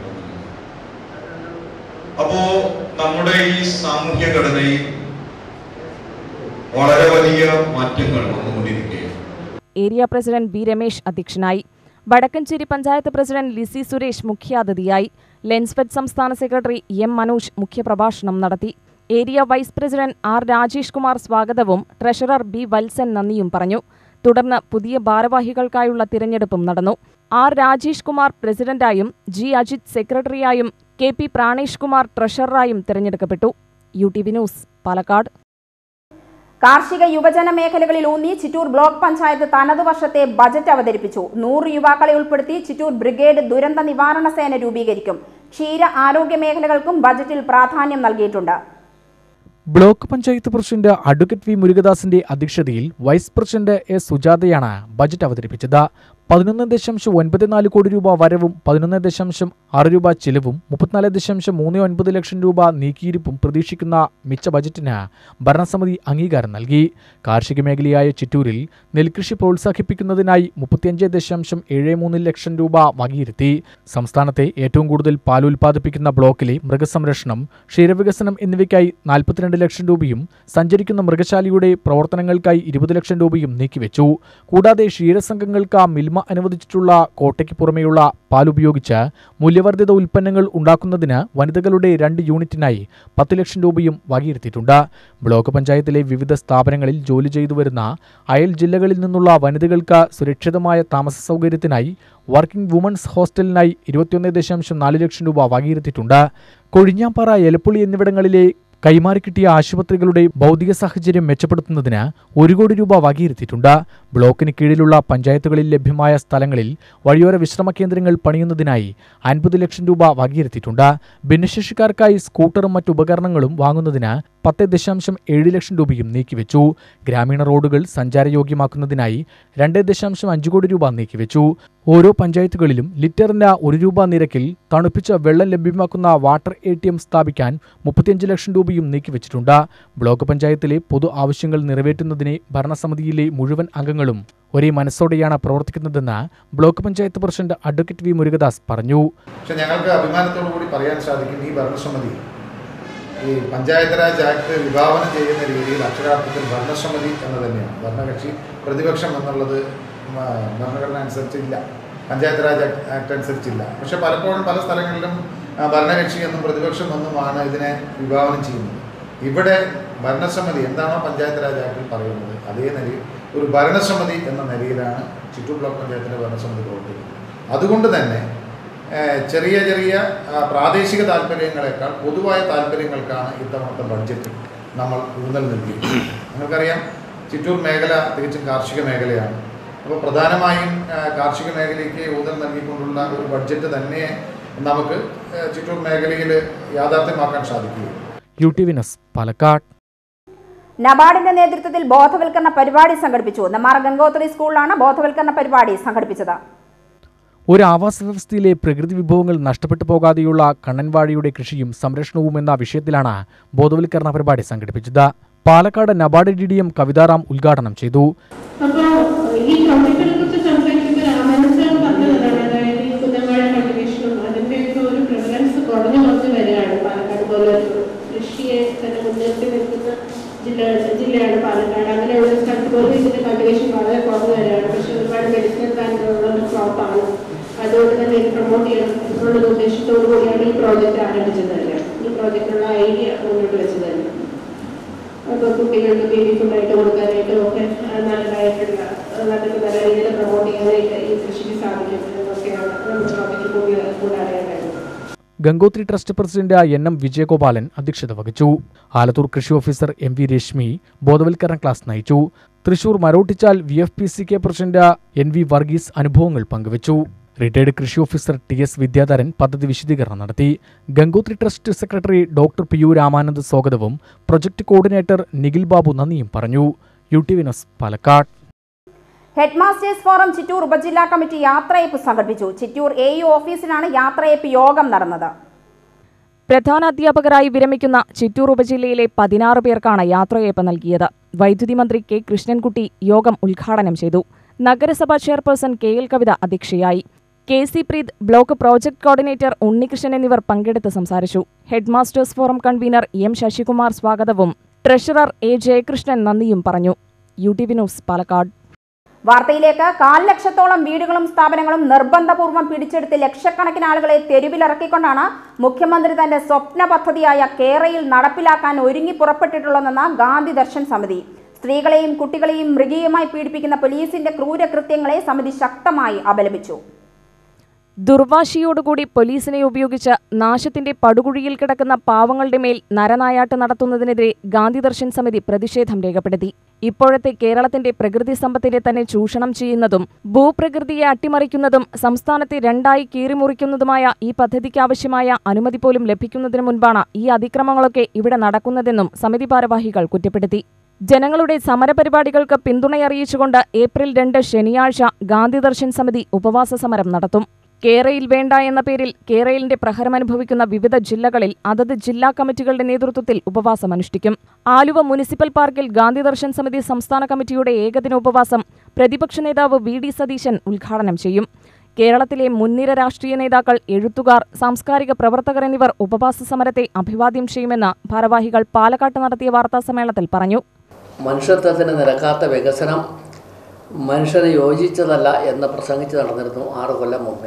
അപ്പോ നമ്മുടെ ഈ സാമൂഹ്യ ഘടനയിൽ വളരെ വലിയ മാറ്റങ്ങൾ വന്നുകൊണ്ടിരിക്കുകയാണ്. ഏരിയ പ്രസിഡന്റ് ബി രമേശ് അധ്യക്ഷനായി. വടക്കഞ്ചേരി പഞ്ചായത്ത് പ്രസിഡന്റ് ലിസി സുരേഷ് മുഖ്യാതിഥിയായി. ലെൻസ്ഫെഡ് സംസ്ഥാന സെക്രട്ടറി എം മനോജ് മുഖ്യപ്രഭാഷണം നടത്തി. Area vice president R Rajesh Kumar സ്വാഗതവും ട്രഷറർ ബി വത്സൻ നന്ദിയും പറഞ്ഞു. തുടർന്ന് പുതിയ ഭാരവാഹികൾക്കായുള്ള തിരഞ്ഞെടുപ്പും നടന്നു. ആർ രാജേഷ് കുമാർ പ്രസിഡന്റായും ജി അജിത് സെക്രട്ടറിയായും കെ പി പ്രാണേഷ് കുമാർ ട്രഷററായും തിരഞ്ഞെടുക്കപ്പെട്ടു. U T V news, Palakkad. കാർഷിക യുവജന മേഖലകളിൽ ഊന്നി ചിറ്റൂർ ബ്ലോക്ക് പഞ്ചായത്ത് തനതു വർഷത്തെ ബജറ്റ് അവതരിപ്പിച്ചു. നൂറ് യുവാക്കളെ ഉൾപ്പെടുത്തി ചിറ്റൂർ ബ്രിഗേഡ് ദുരന്ത നിവാരണ സേന രൂപീകരിക്കും. ക്ഷീര ആരോഗ്യ മേഖലകൾക്കും ബജറ്റിൽ പ്രാധാന്യം നൽകിയിട്ടുണ്ട്. Block panchayat president advocate V മുരുകദാസിന്റെ അധ്യക്ഷതയിൽ വൈസ് പ്രസിഡന്റ് എ സുജാതയാണ് ബജറ്റ് അവതരിപ്പിച്ചത്. പതിനൊന്ന് ദശാംശം ഒൻപത് നാല് കോടി രൂപ വരവും പതിനൊന്ന് ദശാംശം ആറ് രൂപ ചിലവും മുപ്പത്തിനാല് ദശാംശം മൂന്ന് ഒൻപത് ലക്ഷം രൂപ നീക്കിയിരിപ്പും പ്രതീക്ഷിക്കുന്ന മിച്ച ബജറ്റിന് ഭരണസമിതി അംഗീകാരം നൽകി. കാർഷിക മേഖലയായ ചിറ്റൂരിൽ നെൽകൃഷി പ്രോത്സാഹിപ്പിക്കുന്നതിനായി മുപ്പത്തിയഞ്ച് ദശാംശം ഏഴ് മൂന്ന് ലക്ഷം രൂപ വകയിരുത്തി. സംസ്ഥാനത്തെ ഏറ്റവും കൂടുതൽ പാൽ ഉൽപ്പാദിപ്പിക്കുന്ന ബ്ലോക്കിലെ മൃഗസംരക്ഷണം, ക്ഷീരവികസനം എന്നിവയ്ക്കായി നാൽപ്പത്തിരണ്ട് ലക്ഷം രൂപയും സഞ്ചരിക്കുന്ന മൃഗശാലയുടെ പ്രവർത്തനങ്ങൾക്കായി ഇരുപത് ലക്ഷം രൂപയും നീക്കിവെച്ചു. കൂടാതെ ക്ഷീരസംഘങ്ങൾക്ക് മിൽമ അനുവദിച്ചിട്ടുള്ള കോട്ടയ്ക്ക് പുറമെയുള്ള പാൽ ഉപയോഗിച്ച് മൂല്യവർദ്ധിത ഉൽപ്പന്നങ്ങൾ ഉണ്ടാക്കുന്നതിന് വനിതകളുടെ രണ്ട് യൂണിറ്റിനായി പത്ത് ലക്ഷം രൂപയും വകയിരുത്തിയിട്ടുണ്ട്. ബ്ലോക്ക് പഞ്ചായത്തിലെ വിവിധ സ്ഥാപനങ്ങളിൽ ജോലി ചെയ്തു വരുന്ന അയൽ ജില്ലകളിൽ നിന്നുള്ള വനിതകൾക്ക് സുരക്ഷിതമായ താമസ സൗകര്യത്തിനായി വർക്കിംഗ് വുമൺസ് ഹോസ്റ്റലിനായി ഇരുപത്തിയൊന്ന് ദശാംശം നാല് ലക്ഷം രൂപ വകയിരുത്തിയിട്ടുണ്ട്. കൊഴിഞ്ഞാമ്പാറ, എലപ്പുള്ളി എന്നിവിടങ്ങളിലെ കൈമാറിക്കിട്ടിയ ആശുപത്രികളുടെ ഭൗതിക സാഹചര്യം മെച്ചപ്പെടുത്തുന്നതിന് ഒരു കോടി രൂപ വകയിരുത്തിയിട്ടുണ്ട്. ബ്ലോക്കിന് കീഴിലുള്ള പഞ്ചായത്തുകളിൽ ലഭ്യമായ സ്ഥലങ്ങളിൽ വഴിയോര വിശ്രമ കേന്ദ്രങ്ങൾ പണിയുന്നതിനായി അൻപത് ലക്ഷം രൂപ വകയിരുത്തിയിട്ടുണ്ട്. ഭിന്നശേഷിക്കാർക്കായി സ്കൂട്ടറും മറ്റു ഉപകരണങ്ങളും വാങ്ങുന്നതിന് പത്ത് ദശാംശം ഏഴ് ലക്ഷം രൂപയും നീക്കിവെച്ചു. ഗ്രാമീണ റോഡുകൾ സഞ്ചാരയോഗ്യമാക്കുന്നതിനായി രണ്ട് ദശാംശം അഞ്ച് കോടി രൂപ നീക്കിവെച്ചു. ഓരോ പഞ്ചായത്തുകളിലും ലിറ്ററിന് ഒരു രൂപ നിരക്കിൽ തണുപ്പിച്ച വെള്ളം ലഭ്യമാക്കുന്ന വാട്ടർ എ ടി എം സ്ഥാപിക്കാൻ മുപ്പത്തിയഞ്ച് ലക്ഷം രൂപയും നീക്കിവെച്ചിട്ടുണ്ട്. ബ്ലോക്ക് പഞ്ചായത്തിലെ പൊതു ആവശ്യങ്ങൾ നിറവേറ്റുന്നതിന് ഭരണസമിതിയിലെ മുഴുവൻ അംഗങ്ങളും ഒരേ മനസ്സോടെയാണ് പ്രവർത്തിക്കുന്നതെന്ന് block panchayat president advocate V Murugadas പറഞ്ഞു. പക്ഷെ ഞങ്ങൾക്ക് അഭിമാനത്തോടു കൂടി പറയാൻ സാധിക്കും, ഈ ഭരണസമിതി ഈ പഞ്ചായത്ത് രാജ് ആക്ട് വിഭാവനം ചെയ്യുന്ന രീതിയിൽ അക്ഷരാർത്ഥത്തിൽ ഭരണസമിതി എന്ന് തന്നെയാണ്. ഭരണകക്ഷി പ്രതിപക്ഷം എന്നുള്ളത് ഭരണഘടന അനുസരിച്ചില്ല, പഞ്ചായത്ത് രാജ് ആക്ട് അനുസരിച്ചില്ല. പക്ഷെ പലപ്പോഴും പല സ്ഥലങ്ങളിലും ഭരണകക്ഷി എന്നും പ്രതിപക്ഷം എന്നുമാണ് ഇതിനെ വിഭാവനം ചെയ്യുന്നത്. ഇവിടെ ഭരണസമിതി എന്താണോ പഞ്ചായത്ത് രാജ് ആക്ടിൽ പറയുന്നത് അതേ നിലയിൽ ഒരു ഭരണസമിതി എന്ന നിലയിലാണ് ചിറ്റൂർ ബ്ലോക്ക് പഞ്ചായത്തിൻ്റെ ഭരണസമിതി പ്രവർത്തിക്കുന്നത്. അതുകൊണ്ട് തന്നെ ചെറിയ ചെറിയ പ്രാദേശിക താല്പര്യങ്ങളെക്കാൾ പൊതുവായ താല്പര്യങ്ങൾക്കാണ് ഇത്തവണത്തെ ബഡ്ജറ്റ് നമ്മൾ ഊന്നൽ നൽകിയിരിക്കുന്നത്. നിങ്ങൾക്കറിയാം, ചിറ്റൂർ മേഖല തികച്ചും കാർഷിക മേഖലയാണ്. അപ്പോൾ പ്രധാനമായും കാർഷിക മേഖലയ്ക്ക് ഊന്നൽ നൽകിക്കൊണ്ടുള്ള ഒരു ബഡ്ജറ്റ് തന്നെ നമുക്ക് ചിറ്റൂർ മേഖലയിൽ യാഥാർത്ഥ്യമാക്കാൻ സാധിക്കുകയുള്ളൂ. U T V news, Palakkad. നബാർഡിന്റെ നേതൃത്വത്തിൽ ബോധവൽക്കരണ പരിപാടി സംഘടിപ്പിച്ചു. നെന്മാറ ഗംഗോത്രി സ്കൂളിലാണ് ബോധവൽക്കരണ പരിപാടി സംഘടിപ്പിച്ചത്. ഒരു ആവാസ വ്യവസ്ഥയിലെ പ്രകൃതി വിഭവങ്ങൾ നഷ്ടപ്പെട്ടു പോകാതെയുള്ള കണ്ണൻവാഴയുടെ കൃഷിയും സംരക്ഷണവും എന്ന വിഷയത്തിലാണ് ബോധവൽക്കരണ പരിപാടി സംഘടിപ്പിച്ചത്. Palakkad NABARD D D M Kavitharam ഉദ്ഘാടനം ചെയ്തു. ജില്ലയാണ് പാലക്കാട്. അങ്ങനെയുള്ള സ്ഥലത്ത് പോലും ഇതിന്റെ കൾട്ടിവേഷൻ വളരെ കുറഞ്ഞു വരികയാണ്. പക്ഷെ ഒരുപാട് മെഡിസിനൽ വാല്യൂള്ള ഒരു ക്രോപ്പാണ്. അതുകൊണ്ട് തന്നെ ഇത് പ്രൊമോട്ട് ചെയ്യണം എന്നുള്ള ഉദ്ദേശത്തോടു കൂടിയാണ് ഈ പ്രോജക്റ്റ് ആരംഭിച്ചത് തന്നെ. ഈ പ്രോജക്റ്റിനുള്ള ഐഡിയ മുന്നോട്ട് വെച്ചത് തന്നെ. അപ്പോൾ കുട്ടികൾക്ക് ബേബി ഫുഡായിട്ട് കൊടുക്കാനായിട്ടും ഒക്കെ നല്ലതായിട്ടുള്ള അതൊക്കെ നല്ല രീതിയിൽ പ്രൊമോട്ട് ചെയ്യാനായിട്ട് ഈ കൃഷിക്ക് സാധിക്കും എന്നൊക്കെയാണ് നമ്മുടെ പ്രോജക്റ്റ് കൂടി കൂടാറിയായിട്ടുള്ളത്. Gangothri trust president N M Vijayagopalan അധ്യക്ഷത വഹിച്ചു. ആലത്തൂർ കൃഷി ഓഫീസർ എം വി രശ്മി ബോധവൽക്കരണ ക്ലാസ് നയിച്ചു. Thrissur Marottichal V F P C K president N V Varghese അനുഭവങ്ങൾ പങ്കുവച്ചു. റിട്ടയർഡ് കൃഷി ഓഫീസർ ടി എസ് വിദ്യാധരൻ പദ്ധതി വിശദീകരണം നടത്തി. Gangothri trust secretary doctor P U Ramanand സ്വാഗതവും പ്രൊജക്ട് കോർഡിനേറ്റർ നിഖിൽ ബാബു നന്ദിയും പറഞ്ഞു. U T V news, Palakkad. Headmasters forum Chittur ഉപജില്ലാ കമ്മിറ്റി യാത്രയയപ്പ് സംഘടിപ്പിച്ചു. ചിറ്റൂർ എ യു ഓഫീസിലാണ് യാത്രയയപ്പ് യോഗം നടന്നത്. പ്രധാനാധ്യാപകരായി വിരമിക്കുന്ന ചിറ്റൂർ ഉപജില്ലയിലെ പതിനാറ് പേർക്കാണ് യാത്രയയപ്പ് നൽകിയത്. വൈദ്യുതി മന്ത്രി കെ കൃഷ്ണൻകുട്ടി യോഗം ഉദ്ഘാടനം ചെയ്തു. നഗരസഭാ ചെയർപേഴ്സൺ കെ എൽ കവിത അധ്യക്ഷയായി. K C Preeth, block project coordinator Unnikrishnan എന്നിവർ പങ്കെടുത്ത് സംസാരിച്ചു. Headmasters forum convener M Sasikumar സ്വാഗതവും ട്രഷറർ എ ജയകൃഷ്ണൻ നന്ദിയും പറഞ്ഞു. U T V news, Palakkad. വാർത്തയിലേക്ക്. കാൽ ലക്ഷത്തോളം വീടുകളും സ്ഥാപനങ്ങളും നിർബന്ധപൂർവ്വം പിടിച്ചെടുത്ത് ലക്ഷക്കണക്കിന് ആളുകളെ തെരുവിലിറക്കിക്കൊണ്ടാണ് മുഖ്യമന്ത്രി തന്റെ സ്വപ്ന പദ്ധതിയായ കേരയിൽ നടപ്പിലാക്കാൻ ഒരുങ്ങി പുറപ്പെട്ടിട്ടുള്ളതെന്ന് ഗാന്ധി ദർശൻ സമിതി. സ്ത്രീകളെയും കുട്ടികളെയും മൃഗീയമായി പീഡിപ്പിക്കുന്ന പോലീസിന്റെ ക്രൂരകൃത്യങ്ങളെ സമിതി ശക്തമായി അപലപിച്ചു. ദുർവാശിയോടുകൂടി പോലീസിനെ ഉപയോഗിച്ച് നാശത്തിന്റെ പടുകുഴിയിൽ കിടക്കുന്ന പാവങ്ങളുടെ മേൽ നരനായാട്ട് നടത്തുന്നതിനെതിരെ ഗാന്ധി ദർശൻ സമിതി പ്രതിഷേധം രേഖപ്പെടുത്തി. ഇപ്പോഴത്തെ കേരളത്തിന്റെ പ്രകൃതി സമ്പത്തിനെ തന്നെ ചൂഷണം ചെയ്യുന്നതും ഭൂപ്രകൃതിയെ അട്ടിമറിക്കുന്നതും സംസ്ഥാനത്തെ രണ്ടായി കീറിമുറിക്കുന്നതുമായ ഈ പദ്ധതിക്കാവശ്യമായ അനുമതി പോലും ലഭിക്കുന്നതിന് മുൻപാണ് ഈ അതിക്രമങ്ങളൊക്കെ ഇവിടെ നടക്കുന്നതെന്നും സമിതി ഭാരവാഹികൾ കുറ്റപ്പെടുത്തി. ജനങ്ങളുടെ സമരപരിപാടികൾക്ക് പിന്തുണയറിയിച്ചുകൊണ്ട് ഏപ്രിൽ രണ്ട് ശനിയാഴ്ച ഗാന്ധി ദർശൻ സമിതി ഉപവാസ സമരം നടത്തും. കേരയിൽ വേണ്ട എന്ന പേരിൽ കേരളിന്റെ പ്രഹരമനുഭവിക്കുന്ന വിവിധ ജില്ലകളിൽ അതത് ജില്ലാ കമ്മിറ്റികളുടെ നേതൃത്വത്തിൽ ഉപവാസമനുഷ്ഠിക്കും. ആലുവ മുനിസിപ്പൽ പാർക്കിൽ ഗാന്ധി ദർശൻ സമിതി സംസ്ഥാന കമ്മിറ്റിയുടെ ഏകദിന ഉപവാസം പ്രതിപക്ഷ നേതാവ് വി ഡി സതീശൻ ഉദ്ഘാടനം ചെയ്യും. കേരളത്തിലെ മുൻനിര രാഷ്ട്രീയ നേതാക്കൾ, എഴുത്തുകാർ, സാംസ്കാരിക പ്രവർത്തകർ എന്നിവർ ഉപവാസ സമരത്തെ അഭിവാദ്യം ചെയ്യുമെന്ന് ഭാരവാഹികൾ പാലക്കാട്ട് നടത്തിയ വാർത്താസമ്മേളനത്തിൽ പറഞ്ഞു. മനുഷ്യത്വത്തിന് നിരക്കാത്ത വികസനം മനുഷ്യന് യോജിച്ചതല്ല എന്ന് പ്രസംഗിച്ച് നടന്നിരുന്നു ആറ് കൊല്ലം മുമ്പേ.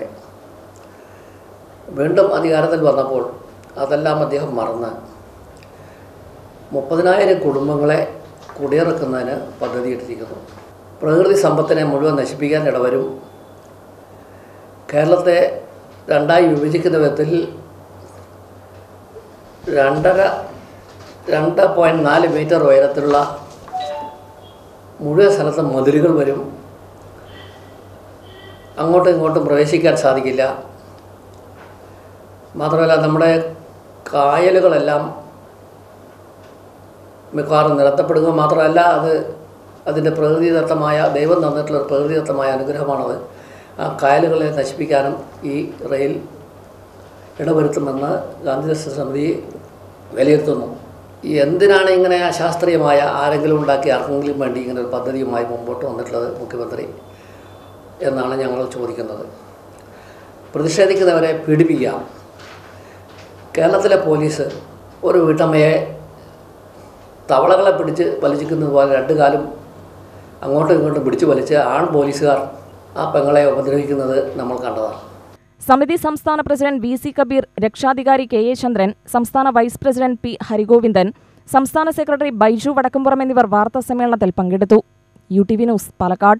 വീണ്ടും അധികാരത്തിൽ വന്നപ്പോൾ അതെല്ലാം അദ്ദേഹം മറന്ന് മുപ്പതിനായിരം കുടുംബങ്ങളെ കുടിയിറക്കുന്നതിന് പദ്ധതിയിട്ടിരിക്കുന്നു. പ്രകൃതി സമ്പത്തിനെ മുഴുവൻ നശിപ്പിക്കാൻ ഇടവരും. കേരളത്തെ രണ്ടായി വിഭജിക്കുന്ന വിധത്തിൽ രണ്ടര രണ്ട് പോയിൻറ്റ് നാല് മീറ്റർ ഉയരത്തിലുള്ള മുഴുവൻ സ്ഥലത്തും മതിലുകൾ വരും. അങ്ങോട്ടും ഇങ്ങോട്ടും പ്രവേശിക്കാൻ സാധിക്കില്ല. മാത്രമല്ല നമ്മുടെ കായലുകളെല്ലാം മിക്കവാറും നിരത്തപ്പെടുക മാത്രമല്ല, അത് അതിൻ്റെ പ്രകൃതിദത്തമായ ദൈവം തന്നിട്ടുള്ള പ്രകൃതിദത്തമായ അനുഗ്രഹമാണത്. ആ കായലുകളെ നശിപ്പിക്കാനും ഈ റെയിൽ ഇടവരുത്തുമെന്ന് ഗാന്ധിദർശന സമിതി വിലയിരുത്തുന്നു. എന്തിനാണ് ഇങ്ങനെ അശാസ്ത്രീയമായ ആരെങ്കിലും ഉണ്ടാക്കി ആർക്കെങ്കിലും വേണ്ടി ഇങ്ങനെ ഒരു പദ്ധതിയുമായി മുമ്പോട്ട് വന്നിട്ടുള്ളത് മുഖ്യമന്ത്രി എന്നാണ് ഞങ്ങൾ ചോദിക്കുന്നത്. പ്രതിഷേധിക്കുന്നവരെ പീഡിപ്പിക്കാം. കേരളത്തിലെ പോലീസ് ഒരു വീട്ടമ്മയെ തവളകളെ പിടിച്ച് വലിച്ചിക്കുന്നത് പോലെ രണ്ട് കാലും അങ്ങോട്ടും ഇങ്ങോട്ടും പിടിച്ചു വലിച്ച് ആൺ പോലീസുകാർ ആ പെങ്ങളെ ഉപദ്രവിക്കുന്നത് നമ്മൾ കണ്ടതാണ്. സമിതി സംസ്ഥാന പ്രസിഡന്റ് വി സി കബീർ, രക്ഷാധികാരി കെ എ ചന്ദ്രൻ, സംസ്ഥാന വൈസ് പ്രസിഡന്റ് പി ഹരിഗോവിന്ദൻ, സംസ്ഥാന സെക്രട്ടറി ബൈജു വടക്കുംപുറം എന്നിവർ വാർത്താസമ്മേളനത്തിൽ പങ്കെടുത്തു. U T V news, Palakkad.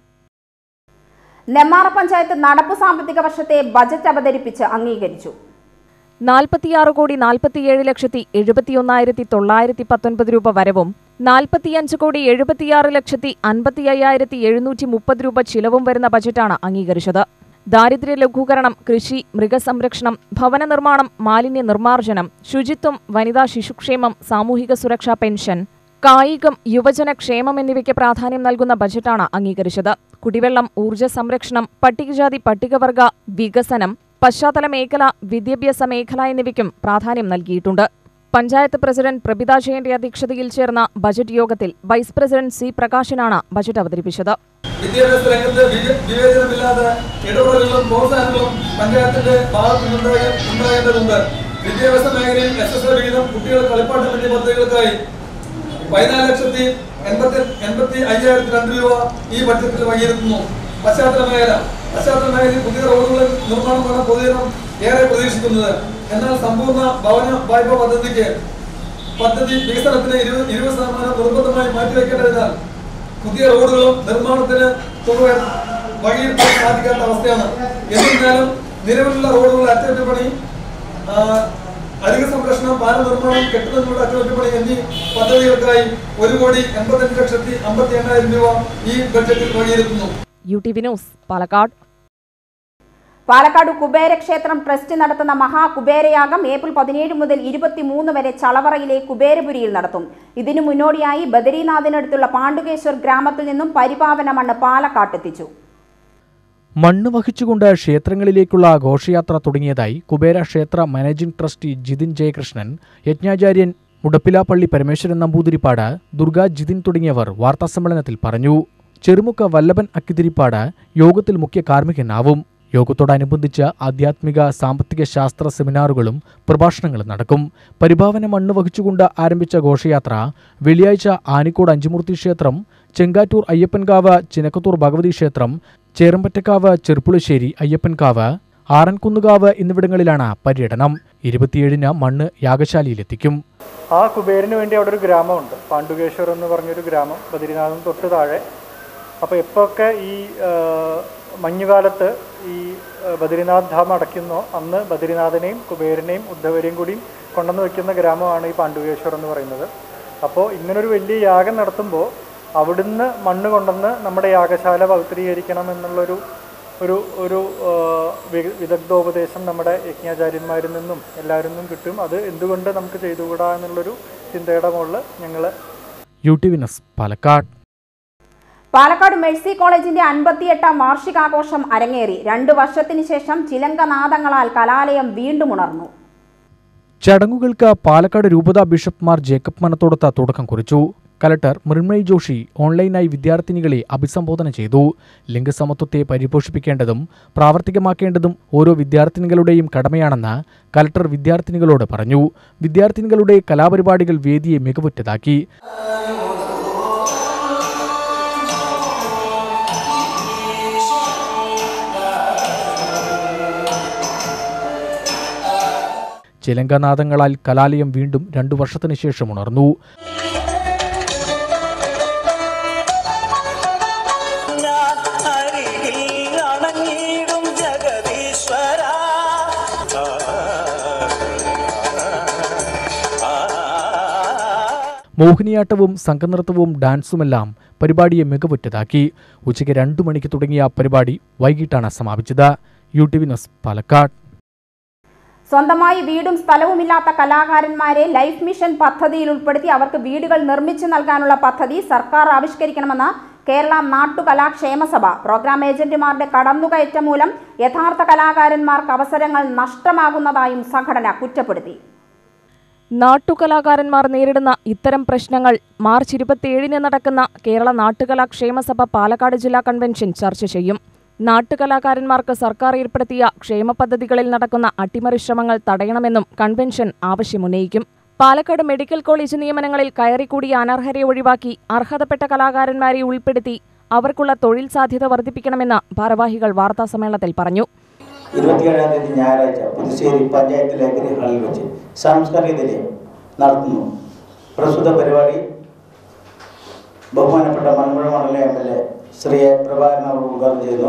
Nemmara panchayat നടപ്പു സാമ്പത്തിക വർഷത്തെ ബജറ്റ് അവതരിപ്പിച്ച് അംഗീകരിച്ചു. നാൽപ്പത്തിയാറ് കോടി നാൽപ്പത്തിയേഴ് ലക്ഷത്തി എഴുപത്തിയൊന്നായിരത്തി തൊള്ളായിരത്തി പത്തൊൻപത് രൂപ വരവും നാൽപ്പത്തിയഞ്ച് കോടി എഴുപത്തിയാറ് ലക്ഷത്തി അൻപത്തി അയ്യായിരത്തി എഴുന്നൂറ്റി മുപ്പത് രൂപ ചിലവും വരുന്ന ബജറ്റാണ് അംഗീകരിച്ചത്. ദാരിദ്ര്യ ലഘൂകരണം, കൃഷി, മൃഗസംരക്ഷണം, ഭവന നിർമ്മാണം, മാലിന്യ നിർമ്മാർജ്ജനം, ശുചിത്വം, വനിതാ ശിശുക്ഷേമം, സാമൂഹിക സുരക്ഷാ പെൻഷൻ, കായികം, യുവജന ക്ഷേമം എന്നിവയ്ക്ക് പ്രാധാന്യം നൽകുന്ന ബജറ്റാണ് അംഗീകരിച്ചത്. കുടിവെള്ളം, ഊർജ്ജ സംരക്ഷണം, പട്ടികജാതി പട്ടികവർഗ വികസനം, പശ്ചാത്തല മേഖല, വിദ്യാഭ്യാസ മേഖല എന്നിവയ്ക്കും പ്രാധാന്യം നൽകിയിട്ടുണ്ട്. പഞ്ചായത്ത് പ്രസിഡന്റ് പ്രഭിത ജയന്റെ അധ്യക്ഷതയിൽ ചേർന്ന ബജറ്റ് യോഗത്തിൽ വൈസ് പ്രസിഡന്റ് സി പ്രകാശനാണ് ബജറ്റ് അവതരിപ്പിച്ചത്. വിദ്യാഭ്യാസ രംഗത്ത് വിവേചനമില്ലാതെ ഇടപെടലുകളും പ്രോത്സാഹനങ്ങളും പഞ്ചായത്തിന്റെ ഭാഗത്തുനിന്നുണ്ടാകേണ്ടതുണ്ട്. വിദ്യാഭ്യാസ മേഖലയിൽ എസ് എസ് എൽ വിഹിതം, കുട്ടികൾ കളിപ്പാട്ടം എന്നീ പദ്ധതികൾക്കായി പതിനാല് ലക്ഷത്തി എൺപത്തി എൺപത്തി അയ്യായിരത്തി രണ്ട് രൂപ ഈ ബഡ്ജറ്റിൽ വകയിരുത്തുന്നു. പശ്ചാത്തല മേഖല പശ്ചാത്തല മേഖലയിൽ പുതിയ റോഡുകൾ നിർമ്മാണമാണ് പൊതുജനം ഏറെ പ്രതീക്ഷിക്കുന്നത്. എന്നാൽ സമ്പൂർണ്ണ ഭവന വായ്പ പദ്ധതിക്ക് പദ്ധതി വികസനത്തിന് ഇരുപത് ഇരുപത് ശതമാനം നിർബന്ധമായി മാറ്റിവെക്കേണ്ടതിനാൽ പുതിയ റോഡുകളും നിർമ്മാണത്തിന് തുക വകയിരുത്താൻ സാധിക്കാത്ത അവസ്ഥയാണ്. എന്നിരുന്നാലും നിലവിലുള്ള റോഡുകളുടെ അറ്റകുറ്റപ്പണി, അധിക സംരക്ഷണം, പാല നിർമ്മാണം, കെട്ടിടങ്ങളുടെ അറ്റകുറ്റപ്പണി എന്നീ പദ്ധതികൾക്കായി ഒരു കോടി എൺപത്തഞ്ച് ലക്ഷത്തി അമ്പത്തി എണ്ണായിരം രൂപ ഈ ബഡ്ജറ്റിൽ വകയിരുത്തുന്നു. U T V news, Palakkad. Palakkad കുബേരക്ഷേത്രം ട്രസ്റ്റ് നടത്തുന്ന മഹാകുബേരയാഗം ഏപ്രിൽ പതിനേഴ് മുതൽ ഇരുപത്തിമൂന്ന് വരെ ചളവറയിലെ കുബേരപുരിയിൽ നടത്തും. ഇതിനു മുന്നോടിയായി ബദരീനാഥിനടുത്തുള്ള പാണ്ഡുകേശ്വർ ഗ്രാമത്തിൽ നിന്നും പരിപാവന മണ്ണ് പാലക്കാട്ടെത്തിച്ചു. മണ്ണ് വഹിച്ചുകൊണ്ട് ക്ഷേത്രങ്ങളിലേക്കുള്ള ഘോഷയാത്ര തുടങ്ങിയതായി കുബേര ക്ഷേത്ര മാനേജിംഗ് ട്രസ്റ്റി ജിതിൻ ജയകൃഷ്ണൻ, യജ്ഞാചാര്യൻ മുടപ്പിലാപ്പള്ളി പരമേശ്വരൻ നമ്പൂതിരിപ്പാട്, ദുർഗ ജിതിൻ തുടങ്ങിയവർ വാർത്താസമ്മേളനത്തിൽ പറഞ്ഞു. ചെറുമുക്ക വല്ലഭൻ അക്കിതിരിപ്പാട് യോഗത്തിൽ മുഖ്യ കാർമ്മികനാവും. യോഗത്തോടനുബന്ധിച്ച് ആധ്യാത്മിക സാമ്പത്തിക ശാസ്ത്ര സെമിനാറുകളും പ്രഭാഷണങ്ങളും നടക്കും. പരിഭാവന മണ്ണ് വഹിച്ചുകൊണ്ട് ആരംഭിച്ച ഘോഷയാത്ര വെള്ളിയാഴ്ച ആനിക്കോട് അഞ്ചുമൂർത്തി ക്ഷേത്രം, ചെങ്കാറ്റൂർ അയ്യപ്പൻകാവ്, ചിനക്കത്തൂർ ഭഗവതി ക്ഷേത്രം, ചേറമ്പറ്റക്കാവ്, ചെറുപ്പുളശ്ശേരി അയ്യപ്പൻകാവ്, ആറൻകുന്നുകാവ് എന്നിവിടങ്ങളിലാണ് പര്യടനം. ഇരുപത്തിയേഴിന് മണ്ണ് യാഗശാലയിലെത്തിക്കും. ആ കുബേരന് വേണ്ടി അവിടെ ഒരു ഗ്രാമമുണ്ട്, പാണ്ഡുകേശ്വർ എന്ന് പറഞ്ഞൊരു ഗ്രാമം, ബദരിനാഥും തൊട്ട് താഴെ. അപ്പോൾ ഇപ്പോഴൊക്കെ ഈ മഞ്ഞുകാലത്ത് ഈ ബദരിനാഥ് ധാം അടയ്ക്കുന്നോ അന്ന് ബദരിനാഥനെയും കുബേരനെയും ഉദ്ധവരെയും കൂടി കൊണ്ടുവന്ന് വയ്ക്കുന്ന ഗ്രാമമാണ് ഈ പാണ്ഡുകേശ്വർ എന്ന് പറയുന്നത്. അപ്പോൾ ഇങ്ങനൊരു വലിയ യാഗം നടത്തുമ്പോൾ അവിടുന്ന് മണ്ണ് കൊണ്ടുവന്ന് നമ്മുടെ യാഗശാല പവിത്രീകരിക്കണം എന്നുള്ളൊരു ഒരു ഒരു വിദഗ്ധോപദേശം നമ്മുടെ യജ്ഞാചാര്യന്മാരിൽ നിന്നും എല്ലാവരിൽ നിന്നും കിട്ടും. അത് എന്തുകൊണ്ട് നമുക്ക് ചെയ്തുകൂടാ എന്നുള്ളൊരു ചിന്തയുടെ മുകളിൽ ഞങ്ങൾ U T V news, Palakkad. Palakkad Mercy കോളേജിന്റെ അൻപത്തിയെട്ടാം വാർഷികാഘോഷം അരങ്ങേറി. രണ്ടു വർഷത്തിന് ശേഷം ചിലങ്കനാദങ്ങളാൽ കലാലയം വീണ്ടും ഉണർന്നു. ചടങ്ങുകൾക്ക് പാലക്കാട് രൂപതാ ബിഷപ്പ് മാർ ജേക്കബ് മനത്തോടത്ത് തുടക്കം കുറിച്ചു. കലക്ടർ മൃണ്മയി ജോഷി ഓൺലൈനായി വിദ്യാർത്ഥിനികളെ അഭിസംബോധന ചെയ്തു. ലിംഗസമത്വത്തെ പരിപോഷിപ്പിക്കേണ്ടതും പ്രാവർത്തികമാക്കേണ്ടതും ഓരോ വിദ്യാർത്ഥിനികളുടെയും കടമയാണെന്ന് കലക്ടർ വിദ്യാർത്ഥിനികളോട് പറഞ്ഞു. വിദ്യാർത്ഥിനികളുടെ കലാപരിപാടികൾ വേദിയെ മികവുറ്റതാക്കി. ചിലങ്കനാദങ്ങളാൽ കലാലയം വീണ്ടും രണ്ടു വർഷത്തിന് ശേഷം ഉണർന്നു. മോഹിനിയാട്ടവും സംഘനൃത്തവും ഡാൻസുമെല്ലാം പരിപാടിയെ മികവുറ്റതാക്കി. ഉച്ചയ്ക്ക് രണ്ടു മണിക്ക് തുടങ്ങിയ പരിപാടി വൈകിട്ടാണ് സമാപിച്ചത്. U T V news, Palakkad. സ്വന്തമായി വീടും സ്ഥലവുമില്ലാത്ത കലാകാരന്മാരെ ലൈഫ് മിഷൻ പദ്ധതിയിൽ ഉൾപ്പെടുത്തി അവർക്ക് വീടുകൾ നിർമ്മിച്ചു നൽകാനുള്ള പദ്ധതി സർക്കാർ ആവിഷ്കരിക്കണമെന്ന് കേരള നാട്ടുകലാക്ഷേമസഭ. പ്രോഗ്രാം ഏജന്റുമാരുടെ കടന്നുകയറ്റം മൂലം യഥാർത്ഥ കലാകാരന്മാർക്ക് അവസരങ്ങൾ നഷ്ടമാകുന്നതായും സംഘടന കുറ്റപ്പെടുത്തി. നാട്ടുകലാകാരന്മാർ നേരിടുന്ന ഇത്തരം പ്രശ്നങ്ങൾ മാർച്ച് ഇരുപത്തിയേഴിന് നടക്കുന്ന കേരള നാട്ടുകലാക്ഷേമസഭ പാലക്കാട് ജില്ലാ കൺവെൻഷൻ ചർച്ച ചെയ്യും. നാട്ടുകലാകാരന്മാർക്ക് സർക്കാർ ഏർപ്പെടുത്തിയ ക്ഷേമ പദ്ധതികളിൽ നടക്കുന്ന അട്ടിമറി ശ്രമങ്ങൾ തടയണമെന്നും കൺവെൻഷൻ ആവശ്യമുന്നയിക്കും. പാലക്കാട് മെഡിക്കൽ കോളേജ് നിയമനങ്ങളിൽ കയറിക്കൂടിയ അനർഹരെ ഒഴിവാക്കി അർഹതപ്പെട്ട കലാകാരന്മാരെ ഉൾപ്പെടുത്തി അവർക്കുള്ള തൊഴിൽ സാധ്യത വർദ്ധിപ്പിക്കണമെന്ന് ഭാരവാഹികൾ വാർത്താസമ്മേളനത്തിൽ പറഞ്ഞു. ഇരുപത്തിയേഴാം തീയതി ഞായറാഴ്ച പുതുശ്ശേരി പഞ്ചായത്ത് ലൈബ്രറി ഹാളിൽ വെച്ച് സാംസ്കാരിക നിലയം നടത്തുന്നു. പ്രസ്തുത പരിപാടി ബഹുമാനപ്പെട്ട മലമ്പുഴ മണ്ഡലം M L A Shri Prabhakaran അവർ ഉദ്ഘാടനം ചെയ്യുന്നു.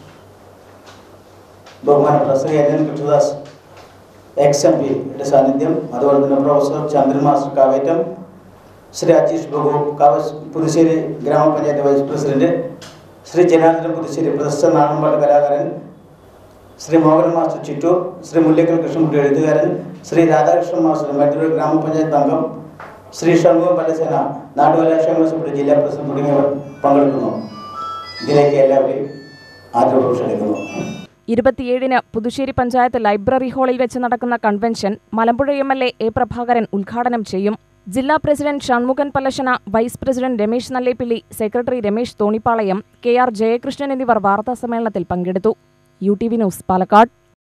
ബഹുമാനപ്പെട്ട Shri N N Krishnadas ex M പിയുടെ സാന്നിധ്യം, അതുപോലെ തന്നെ പ്രൊഫസർ ചന്ദ്രൻ മാസ്റ്റർ കാവേറ്റം, ശ്രീ അജീഷ് ബഹു കാവസ് പുതുശ്ശേരി ഗ്രാമപഞ്ചായത്ത് വൈസ് പ്രസിഡന്റ്, ശ്രീ ജനാർദ്ദൻ പുതുശ്ശേരി പ്രശസ്ത നാടൻപാട്ട് കലാകാരൻ, ശ്രീ മോഹൻ മാസ്റ്റർ ചിറ്റൂർ, ശ്രീ മുല്ലക്കൽ കൃഷ്ണൻകുട്ടി എഴുത്തുകാരൻ, ശ്രീ രാധാകൃഷ്ണൻ മാസ്റ്റർ മറ്റൊരു ഗ്രാമപഞ്ചായത്ത് അംഗം, ശ്രീ ഷൺമുഖം പല്ലസേന നാട്ടുകലാക്ഷേമസഭയുടെ ജില്ലാ പ്രസിഡന്റ് തുടങ്ങിയവർ പങ്കെടുക്കുന്നു. ഇതിലേക്ക് എല്ലാവരെയും ആദരവ് ക്ഷണിക്കുന്നു. ഇരുപത്തിയേഴിന് പുതുശ്ശേരി പഞ്ചായത്ത് ലൈബ്രറി ഹാളിൽ വെച്ച് നടക്കുന്ന convention Malampuzha M L A A Prabhakaran ഉദ്ഘാടനം ചെയ്യും. ജില്ലാ president Shanmughan Pallassana, vice president Ramesh Nallepilly, secretary Ramesh Thonipalayam, K R Jayakrishnan എന്നിവർ വാർത്താസമ്മേളനത്തിൽ പങ്കെടുത്തു. U T V news Palakkad.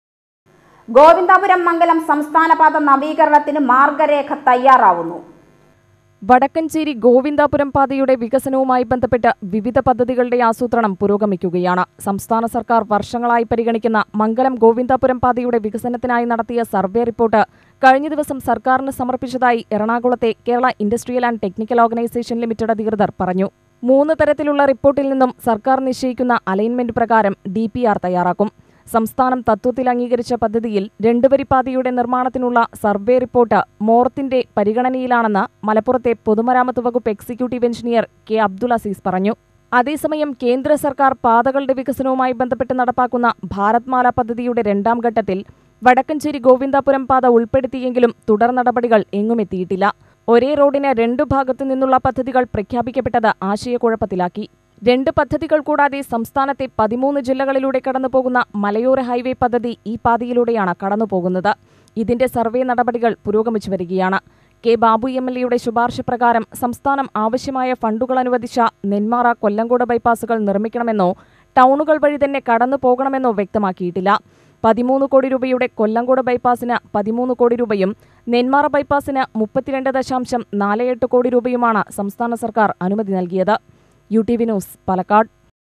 Govindapuram Mangalam സംസ്ഥാനപാത നവീകരണത്തിന് മാർഗരേഖ തയ്യാറാവുന്നു. വടക്കഞ്ചേരി ഗോവിന്ദാപുരം പാതയുടെ വികസനവുമായി ബന്ധപ്പെട്ട് വിവിധ പദ്ധതികളുടെ ആസൂത്രണം പുരോഗമിക്കുകയാണ്. സംസ്ഥാന സർക്കാർ വർഷങ്ങളായി പരിഗണിക്കുന്ന മംഗലം ഗോവിന്ദാപുരം പാതയുടെ വികസനത്തിനായി നടത്തിയ സർവേ റിപ്പോർട്ട് കഴിഞ്ഞ ദിവസം സർക്കാരിന് സമർപ്പിച്ചതായി എറണാകുളത്തെ Kerala industrial and technical organisation limited അധികൃതർ പറഞ്ഞു. മൂന്ന് തരത്തിലുള്ള റിപ്പോർട്ടിൽ നിന്നും സർക്കാർ നിശ്ചയിക്കുന്ന അലൈൻമെന്റ് പ്രകാരം ഡി പി ആർ തയ്യാറാക്കും. സംസ്ഥാനം തത്വത്തിൽ അംഗീകരിച്ച പദ്ധതിയിൽ രണ്ടുവരിപ്പാതയുടെ നിർമ്മാണത്തിനുള്ള സർവേ റിപ്പോർട്ട് മോർത്തിന്റെ പരിഗണനയിലാണെന്ന് മലപ്പുറത്തെ പൊതുമരാമത്ത് വകുപ്പ് executive engineer K Abdul Aziz പറഞ്ഞു. അതേസമയം കേന്ദ്ര സർക്കാർ പാതകളുടെ വികസനവുമായി ബന്ധപ്പെട്ട് നടപ്പാക്കുന്ന ഭാരത്മാല പദ്ധതിയുടെ രണ്ടാം ഘട്ടത്തിൽ വടക്കഞ്ചേരി ഗോവിന്ദാപുരം പാത ഉൾപ്പെടുത്തിയെങ്കിലും തുടർ നടപടികൾ എങ്ങുമെത്തിയിട്ടില്ല. ഒരേ റോഡിന് രണ്ടു ഭാഗത്തു നിന്നുള്ള പദ്ധതികൾ പ്രഖ്യാപിക്കപ്പെട്ടത് ആശയക്കുഴപ്പത്തിലാക്കി. രണ്ട് പദ്ധതികൾ കൂടാതെ സംസ്ഥാനത്തെ പതിമൂന്ന് ജില്ലകളിലൂടെ കടന്നുപോകുന്ന മലയോര ഹൈവേ പദ്ധതി ഈ പാതയിലൂടെയാണ് കടന്നുപോകുന്നത്. ഇതിന്റെ സർവേ നടപടികൾ പുരോഗമിച്ചു വരികയാണ്. കെ ബാബു എം എൽ എയുടെ ശുപാർശ പ്രകാരം സംസ്ഥാനം ആവശ്യമായ ഫണ്ടുകൾ അനുവദിച്ച നെന്മാറ കൊല്ലങ്കോട് ബൈപ്പാസുകൾ നിർമ്മിക്കണമെന്നോ ടൗണുകൾ വഴി തന്നെ കടന്നു പോകണമെന്നോ വ്യക്തമാക്കിയിട്ടില്ല. പതിമൂന്ന് കോടി രൂപയുടെ കൊല്ലങ്കോട് ബൈപ്പാസിന് പതിമൂന്ന് കോടി രൂപയും നെന്മാറ ബൈപ്പാസിന് മുപ്പത്തിരണ്ട് ദശാംശം നാല് എട്ട് കോടി രൂപയുമാണ് സംസ്ഥാന സർക്കാർ അനുമതി നൽകിയത്. U T V news Palakkad.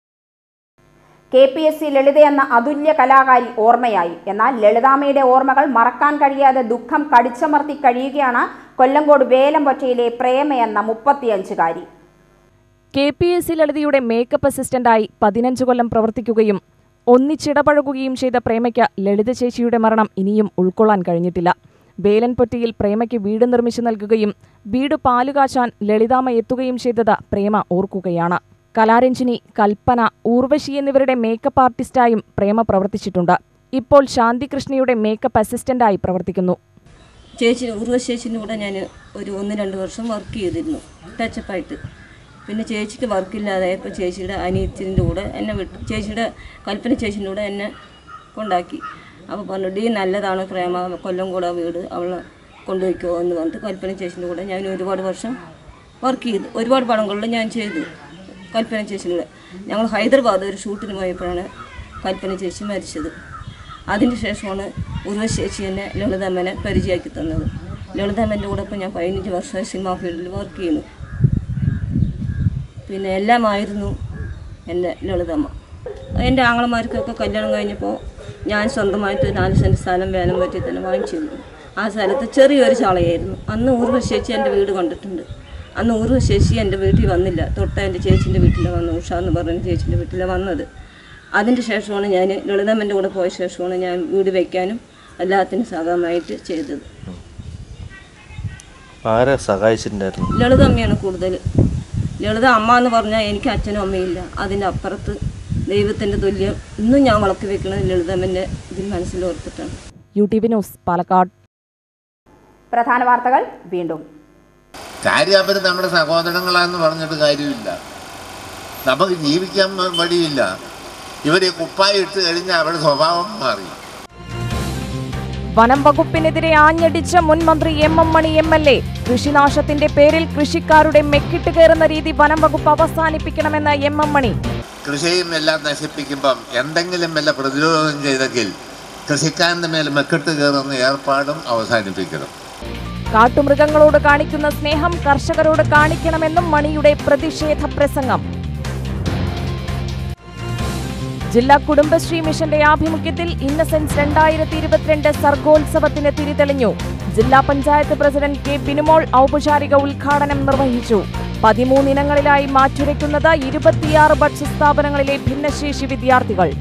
K P S C ലളിതയെന്ന അതുല്യ കലാകാരി ഓർമ്മയായി. എന്നാൽ ലളിതാമ്മയുടെ ഓർമ്മകൾ മറക്കാൻ കഴിയാതെ ദുഃഖം കടിച്ചമർത്തി കഴിയുകയാണ് കൊല്ലങ്കോട് വേലമ്പൊറ്റയിലെ പ്രേമയെന്ന മുപ്പത്തിയഞ്ചുകാരി. കെ പി എസ് സി ലളിതയുടെ മേക്കപ്പ് അസിസ്റ്റന്റായി പതിനഞ്ച് കൊല്ലം പ്രവർത്തിക്കുകയും ഒന്നിച്ചിടപഴകുകയും ചെയ്ത പ്രേമയ്ക്ക് ലളിത ചേച്ചിയുടെ മരണം ഇനിയും ഉൾക്കൊള്ളാൻ കഴിഞ്ഞിട്ടില്ല. വേലൻപൊറ്റയിൽ പ്രേമയ്ക്ക് വീട് നിർമ്മിച്ചു നൽകുകയും വീട് പാലുകാച്ചാൻ ലളിതാമ്മ എത്തുകയും ചെയ്തത് പ്രേമ ഓർക്കുകയാണ്. കലാരഞ്ജിനി, കൽപ്പന, ഊർവശി എന്നിവരുടെ മേക്കപ്പ് ആർട്ടിസ്റ്റായും പ്രേമ പ്രവർത്തിച്ചിട്ടുണ്ട്. ഇപ്പോൾ ശാന്തികൃഷ്ണയുടെ മേക്കപ്പ് അസിസ്റ്റന്റായി പ്രവർത്തിക്കുന്നു. ചേച്ചി ഊർവശി ചേച്ചിൻ്റെ കൂടെ ഞാൻ ഒരു ഒന്ന് രണ്ട് വർഷം വർക്ക് ചെയ്തിരുന്നു ടച്ചപ്പായിട്ട്. പിന്നെ ചേച്ചിക്ക് വർക്കില്ലാതായപ്പോൾ ചേച്ചിയുടെ അനിയത്തിൻ്റെ കൂടെ എന്നെ വിട്ടു. ചേച്ചിയുടെ കൽപ്പന ചേച്ചിൻ്റെ കൂടെ എന്നെ കൊണ്ടാക്കി. അപ്പോൾ പറഞ്ഞു, ഡി നല്ലതാണ് പ്രേമ, കൊല്ലംകോട് വീട് അവളെ കൊണ്ടുപോയിക്കോ എന്ന് പറഞ്ഞിട്ട് കൽപ്പന ചേച്ചിൻ്റെ കൂടെ ഞാൻ ഒരുപാട് വർഷം വർക്ക് ചെയ്തു. ഒരുപാട് പടങ്ങളിൽ ഞാൻ ചെയ്തു കൽപ്പന ചേച്ചിൻ്റെ കൂടെ. ഞങ്ങൾ ഹൈദരാബാദ് ഒരു ഷൂട്ടിന് പോയപ്പോഴാണ് കൽപ്പന ചേച്ചി മരിച്ചത്. അതിന് ശേഷമാണ് ഉർവശി ചേച്ചി എന്നെ ലളിതാമ്മനെ പരിചയമാക്കി തന്നത്. ലളിതാമ്മൻ്റെ കൂടെ ഇപ്പോൾ ഞാൻ പതിനഞ്ച് വർഷം സിനിമാ ഫീൽഡിൽ വർക്ക് ചെയ്യുന്നു. പിന്നെ എല്ലാമായിരുന്നു എൻ്റെ ലളിതമ്മ. എൻ്റെ ആങ്ങളമാർക്കൊക്കെ കല്യാണം കഴിഞ്ഞപ്പോൾ ഞാൻ സ്വന്തമായിട്ട് നാല് സെൻറ്റ് സ്ഥലം വേനം പറ്റി തന്നെ വാങ്ങിച്ചിരുന്നു. ആ സ്ഥലത്ത് ചെറിയൊരു ചാളയായിരുന്നു. അന്ന് ഊർവശി ചേച്ചി എൻ്റെ വീട് കണ്ടിട്ടുണ്ട്. അന്ന് ഊർവശി ചേച്ചി എൻ്റെ വീട്ടിൽ വന്നില്ല. തൊട്ട എൻ്റെ ചേച്ചീൻ്റെ വീട്ടിലാണ് വന്നത്. ഉഷ എന്ന് പറഞ്ഞ ചേച്ചീൻ്റെ വീട്ടിലാണ് വന്നത്. അതിൻ്റെ ശേഷമാണ് ഞാൻ ലളിതമ്മൻ്റെ കൂടെ പോയ ശേഷമാണ് ഞാൻ വീട് വയ്ക്കാനും എല്ലാത്തിനും സഹായമായിട്ട് ചെയ്തത്. ആരെ സഹായിച്ചിട്ടുണ്ടായിരുന്നു? ലളിതമ്മയാണ് കൂടുതൽ. ലളിത അമ്മ എന്ന് പറഞ്ഞാൽ എനിക്ക് അച്ഛനും അമ്മയില്ല. അതിൻ്റെ അപ്പുറത്ത് ദൈവത്തിൻ്റെ തുല്യം ഇന്നും ഞാൻ വളർത്തി വെക്കുന്നത് ലളിതമ്മൻ്റെ ഇതിൽ മനസ്സിൽ ഓർത്തിട്ടാണ്. U T V news Palakkad. പ്രധാന വാർത്തകൾ വീണ്ടും. കാര്യം അവർ നമ്മുടെ സഹോദരങ്ങളാന്ന് പറഞ്ഞിട്ട് കാര്യമില്ല. നമുക്ക് ജീവിക്കാൻ വഴിയില്ല. ഇവർ കുപ്പായി ഇട്ട് കഴിഞ്ഞാൽ അവരുടെ സ്വഭാവം മാറി. വനം വകുപ്പിനെതിരെ ആഞ്ഞടിച്ച മുൻ മന്ത്രി M M Mani M L A. കൃഷിനാശത്തിന്റെ പേരിൽ കൃഷിക്കാരുടെ മെക്കിട്ട് കയറുന്ന രീതി വനം വകുപ്പ് അവസാനിപ്പിക്കണമെന്ന് എം എം മണി. കൃഷിയും എല്ലാം നശിപ്പിക്കുമ്പം എന്തെങ്കിലും വല്ല പ്രതിരോധം ചെയ്തെങ്കിൽ കൃഷിക്കാരൻ്റെ മേൽ മെക്കിട്ട് കയറുന്ന ഏർപ്പാടും അവസാനിപ്പിക്കണം. കാട്ടുമൃഗങ്ങളോട് കാണിക്കുന്ന സ്നേഹം കർഷകരോട് കാണിക്കണമെന്നും മണിയുടെ പ്രതിഷേധ പ്രസംഗം. ജില്ലാ കുടുംബശ്രീ മിഷന്റെ ആഭിമുഖ്യത്തിൽ ഇന്നസെൻസ് രണ്ടായിരത്തി ഇരുപത്തിരണ്ട് സർഗോത്സവത്തിന് തിരിതെളിഞ്ഞു. ജില്ലാ പഞ്ചായത്ത് പ്രസിഡന്റ് കെ ബിനുമോൾ ഔപചാരിക ഉദ്ഘാടനം നിർവഹിച്ചു. പതിമൂന്നിനങ്ങളിലായി മാറ്റുരയ്ക്കുന്നത് ഇരുപത്തിയാറ് ഭക്ഷ്യസ്ഥാപനങ്ങളിലെ ഭിന്നശേഷി വിദ്യാർത്ഥികൾ.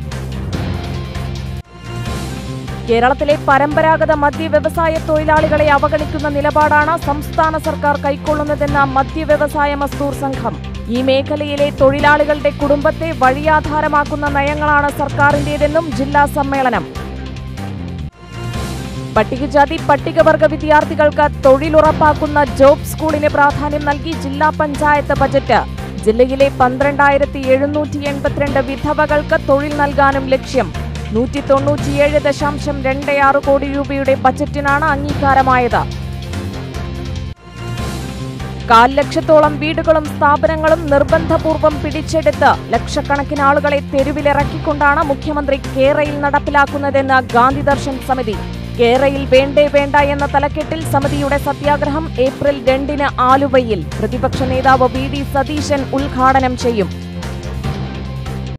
കേരളത്തിലെ പരമ്പരാഗത മദ്യവ്യവസായ തൊഴിലാളികളെ അവഗണിക്കുന്ന നിലപാടാണ് സംസ്ഥാന സർക്കാർ കൈക്കൊള്ളുന്നതെന്ന മദ്യവ്യവസായ മസ്ദൂർ സംഘം. ഈ മേഖലയിലെ തൊഴിലാളികളുടെ കുടുംബത്തെ വഴിയാധാരമാക്കുന്ന നയങ്ങളാണ് സർക്കാരിന്റേതെന്നും ജില്ലാ സമ്മേളനം. പട്ടികജാതി പട്ടികവർഗ വിദ്യാർത്ഥികൾക്ക് തൊഴിലുറപ്പാക്കുന്ന ജോബ് സ്കൂളിന് പ്രാധാന്യം നൽകി ജില്ലാ പഞ്ചായത്ത് ബജറ്റ്. ജില്ലയിലെ പന്ത്രണ്ടായിരത്തി എഴുന്നൂറ്റി എൺപത്തിരണ്ട് വിധവകൾക്ക് തൊഴിൽ നൽകാനും ലക്ഷ്യം. നൂറ്റി തൊണ്ണൂറ്റിയേഴ് ദശാംശം രണ്ട് ആറ് കോടി രൂപയുടെ ബജറ്റിനാണ് അംഗീകാരമായത്. കാൽ ലക്ഷത്തോളം വീടുകളും സ്ഥാപനങ്ങളും നിർബന്ധപൂർവ്വം പിടിച്ചെടുത്ത് ലക്ഷക്കണക്കിന് ആളുകളെ തെരുവിലിറക്കിക്കൊണ്ടാണ് മുഖ്യമന്ത്രി കേരയിൽ നടപ്പിലാക്കുന്നതെന്ന് ഗാന്ധി ദർശൻ സമിതി. കേരയിൽ വേണ്ടേ വേണ്ട എന്ന തലക്കെട്ടിൽ സമിതിയുടെ സത്യാഗ്രഹം ഏപ്രിൽ രണ്ടിന് ആലുവയിൽ പ്രതിപക്ഷ നേതാവ് വി ഡി സതീശൻ ഉദ്ഘാടനം ചെയ്യും.